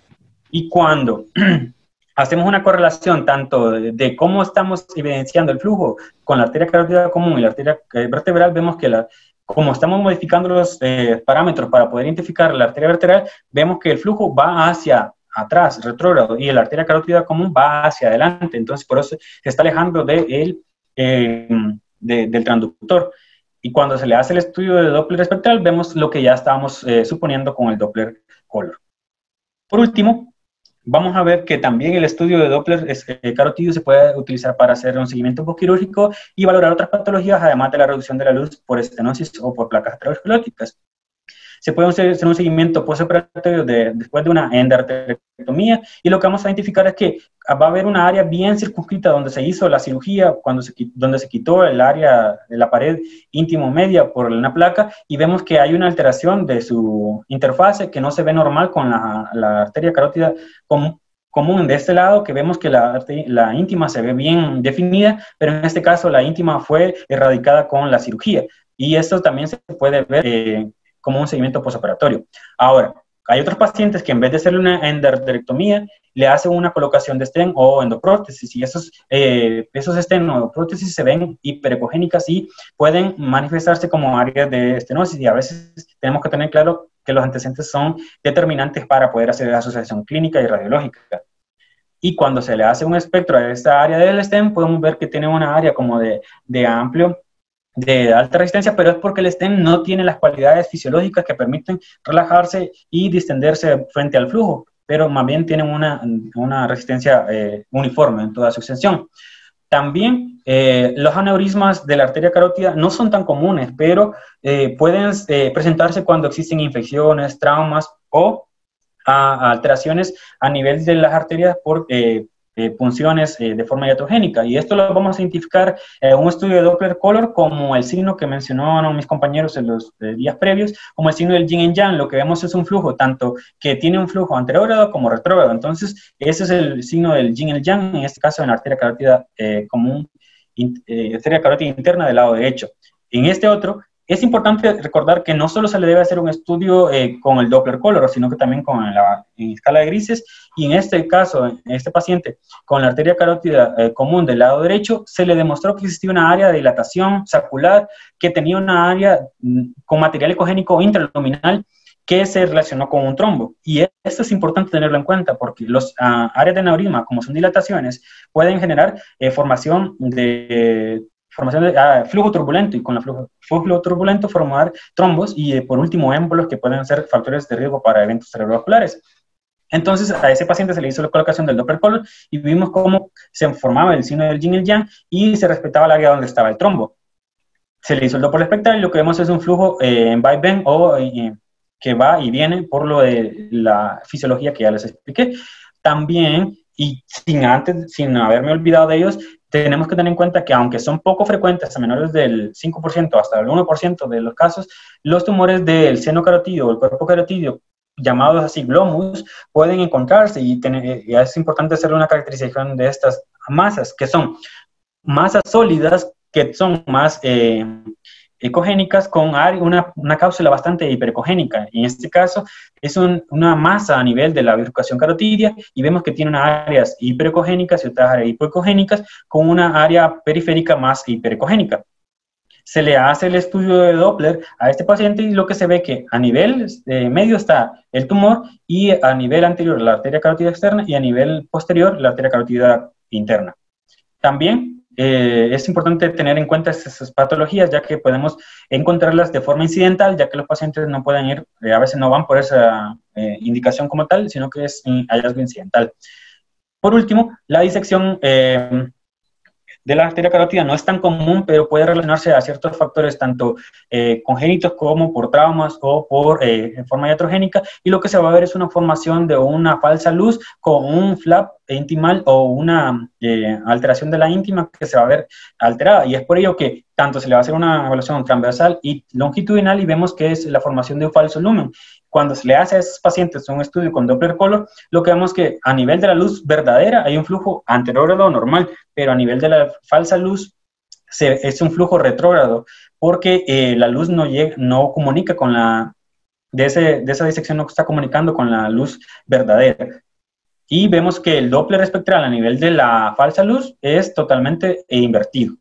Y cuando hacemos una correlación tanto de, de cómo estamos evidenciando el flujo con la arteria carótida común y la arteria vertebral, vemos que la, como estamos modificando los eh, parámetros para poder identificar la arteria vertebral, vemos que el flujo va hacia atrás, retrógrado, y la arteria carótida común va hacia adelante. Entonces, por eso se está alejando de el, eh, de, del transductor. Y cuando se le hace el estudio de Doppler espectral, vemos lo que ya estábamos eh, suponiendo con el Doppler color. Por último, vamos a ver que también el estudio de Doppler eh, carotidio se puede utilizar para hacer un seguimiento postquirúrgico y valorar otras patologías, además de la reducción de la luz por estenosis o por placas ateroscleróticas. Se puede hacer un seguimiento postoperatorio de, después de una endarterectomía, y lo que vamos a identificar es que va a haber una área bien circunscrita donde se hizo la cirugía, cuando se, donde se quitó el área de la pared íntimo-media por una placa, y vemos que hay una alteración de su interfase que no se ve normal con la, la arteria carótida común, común de este lado, que vemos que la, la íntima se ve bien definida, pero en este caso la íntima fue erradicada con la cirugía, y esto también se puede ver eh, como un seguimiento postoperatorio. Ahora, hay otros pacientes que en vez de hacerle una endarterectomía, le hacen una colocación de stent o endoprótesis, y esos, eh, esos stent o endoprótesis se ven hiperecogénicas y pueden manifestarse como áreas de estenosis, y a veces tenemos que tener claro que los antecedentes son determinantes para poder hacer la asociación clínica y radiológica. Y cuando se le hace un espectro a esta área del stent, podemos ver que tiene una área como de, de amplio, de alta resistencia, pero es porque el stent no tiene las cualidades fisiológicas que permiten relajarse y distenderse frente al flujo. pero más bien tienen una, una resistencia eh, uniforme en toda su extensión. También eh, los aneurismas de la arteria carótida no son tan comunes, pero eh, pueden eh, presentarse cuando existen infecciones, traumas o a, a alteraciones a nivel de las arterias por eh, eh, punciones eh, de forma iatrogénica. Y esto lo vamos a identificar en un estudio de Doppler Color como el signo que mencionaron mis compañeros en los eh, días previos, como el signo del yin y yang. Lo que vemos es un flujo tanto que tiene un flujo anterógrado como retrógrado. Entonces, ese es el signo del yin y el yang, en este caso en la arteria carótida eh, común, eh, arteria carótida interna del lado derecho. En este otro, es importante recordar que no solo se le debe hacer un estudio eh, con el Doppler Color, sino que también con la en escala de grises, y en este caso, en este paciente, con la arteria carótida eh, común del lado derecho, se le demostró que existía una área de dilatación saccular, que tenía una área mm, con material ecogénico intraluminal que se relacionó con un trombo. Y esto es importante tenerlo en cuenta, porque las uh, áreas de aneurisma, como son dilataciones, pueden generar eh, formación de... Eh, formación de ah, flujo turbulento, y con el flujo, flujo turbulento formar trombos y eh, por último émbolos que pueden ser factores de riesgo para eventos cerebrovasculares. Entonces a ese paciente se le hizo la colocación del Doppler Color y vimos cómo se formaba el signo del yin y el yang y se respetaba el área donde estaba el trombo. Se le hizo el Doppler espectral y lo que vemos es un flujo eh, en vaivén o eh, que va y viene por lo de la fisiología que ya les expliqué. También, y sin antes, sin haberme olvidado de ellos, tenemos que tener en cuenta que aunque son poco frecuentes, a menores del cinco por ciento hasta el uno por ciento de los casos, los tumores del seno carotídeo o el cuerpo carotídeo, llamados así glomus, pueden encontrarse y, tener, y es importante hacer una caracterización de estas masas, que son masas sólidas, que son más eh, ecogénicas con una, una cápsula bastante hiperecogénica. En este caso es un, una masa a nivel de la bifurcación carotidia y vemos que tiene unas áreas hiperecogénicas y otras áreas hipoecogénicas con una área periférica más hiperecogénica. Se le hace el estudio de Doppler a este paciente y lo que se ve que a nivel eh, medio está el tumor y a nivel anterior la arteria carótida externa y a nivel posterior la arteria carótida interna. También Eh, es importante tener en cuenta esas patologías, ya que podemos encontrarlas de forma incidental, ya que los pacientes no pueden ir, eh, a veces no van por esa eh, indicación como tal, sino que es un hallazgo incidental. Por último, la disección eh, de la arteria carótida no es tan común, pero puede relacionarse a ciertos factores, tanto eh, congénitos como por traumas o por eh, en forma iatrogénica, y lo que se va a ver es una formación de una falsa luz con un flap intimal o una eh, alteración de la íntima que se va a ver alterada, y es por ello que tanto se le va a hacer una evaluación transversal y longitudinal y vemos que es la formación de un falso lumen. Cuando se le hace a esos pacientes un estudio con Doppler Color, lo que vemos es que a nivel de la luz verdadera hay un flujo anterógrado normal, pero a nivel de la falsa luz se, es un flujo retrógrado, porque eh, la luz no, llega, no comunica con la, de, ese, de esa disección no está comunicando con la luz verdadera. Y vemos que el Doppler espectral a nivel de la falsa luz es totalmente invertido.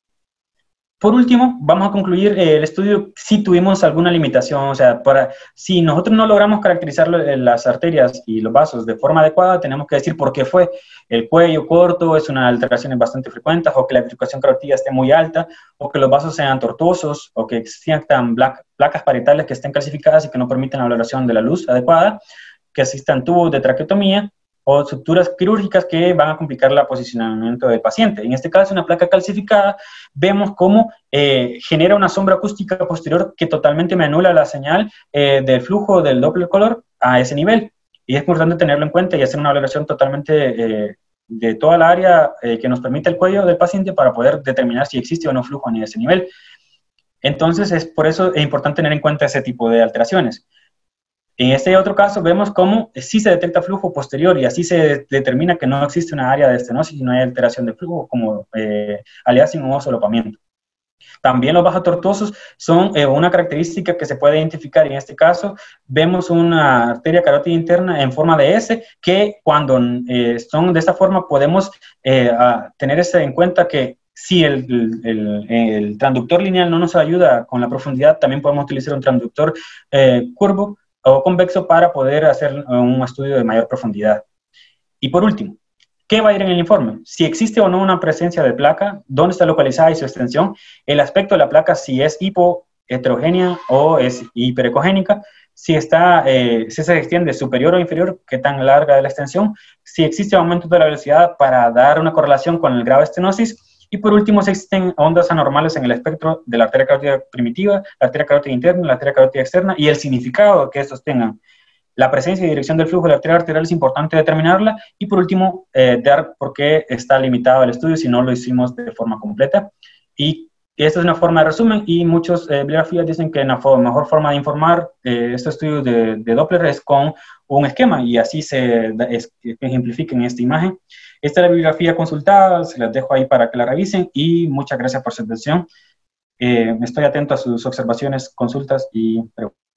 Por último, vamos a concluir eh, el estudio si tuvimos alguna limitación, o sea, para, si nosotros no logramos caracterizar las arterias y los vasos de forma adecuada, tenemos que decir por qué fue. El cuello corto es una alteración bastante frecuente, o que la bifurcación carótida esté muy alta, o que los vasos sean tortuosos, o que existan placas parietales que estén calcificadas y que no permiten la valoración de la luz adecuada, que existan tubos de traqueotomía, o estructuras quirúrgicas que van a complicar el posicionamiento del paciente. En este caso, una placa calcificada, vemos cómo eh, genera una sombra acústica posterior que totalmente me anula la señal eh, del flujo del Doppler Color a ese nivel. Y es importante tenerlo en cuenta y hacer una valoración totalmente eh, de toda la área eh, que nos permite el cuello del paciente para poder determinar si existe o no flujo a ese nivel. Entonces, es por eso es importante tener en cuenta ese tipo de alteraciones. En este otro caso vemos cómo sí se detecta flujo posterior y así se determina que no existe una área de estenosis y no hay alteración de flujo como eh, aliasing o solapamiento. También los vasos tortuosos son eh, una característica que se puede identificar. En este caso vemos una arteria carótida interna en forma de S que cuando eh, son de esta forma podemos eh, tener eso en cuenta que si el, el, el transductor lineal no nos ayuda con la profundidad, también podemos utilizar un transductor eh, curvo o convexo para poder hacer un estudio de mayor profundidad. Y por último, ¿qué va a ir en el informe? Si existe o no una presencia de placa, dónde está localizada y su extensión, el aspecto de la placa, si es hipoheterogénea o es hiperecogénica, si, está, eh, si se extiende superior o inferior, qué tan larga es la extensión, si existe aumento de la velocidad para dar una correlación con el grado de estenosis, y por último, si existen ondas anormales en el espectro de la arteria carótida primitiva, la arteria carótida interna, la arteria carótida externa, y el significado que estos tengan. La presencia y dirección del flujo de la arteria arterial es importante determinarla, y por último, eh, dar por qué está limitado el estudio si no lo hicimos de forma completa. Y esta es una forma de resumen, y muchos eh, bibliografías dicen que la mejor forma de informar eh, este estudio de, de Doppler es con un esquema, y así se es, ejemplifica en esta imagen. Esta es la bibliografía consultada, se las dejo ahí para que la revisen, y muchas gracias por su atención. Eh, estoy atento a sus observaciones, consultas y preguntas.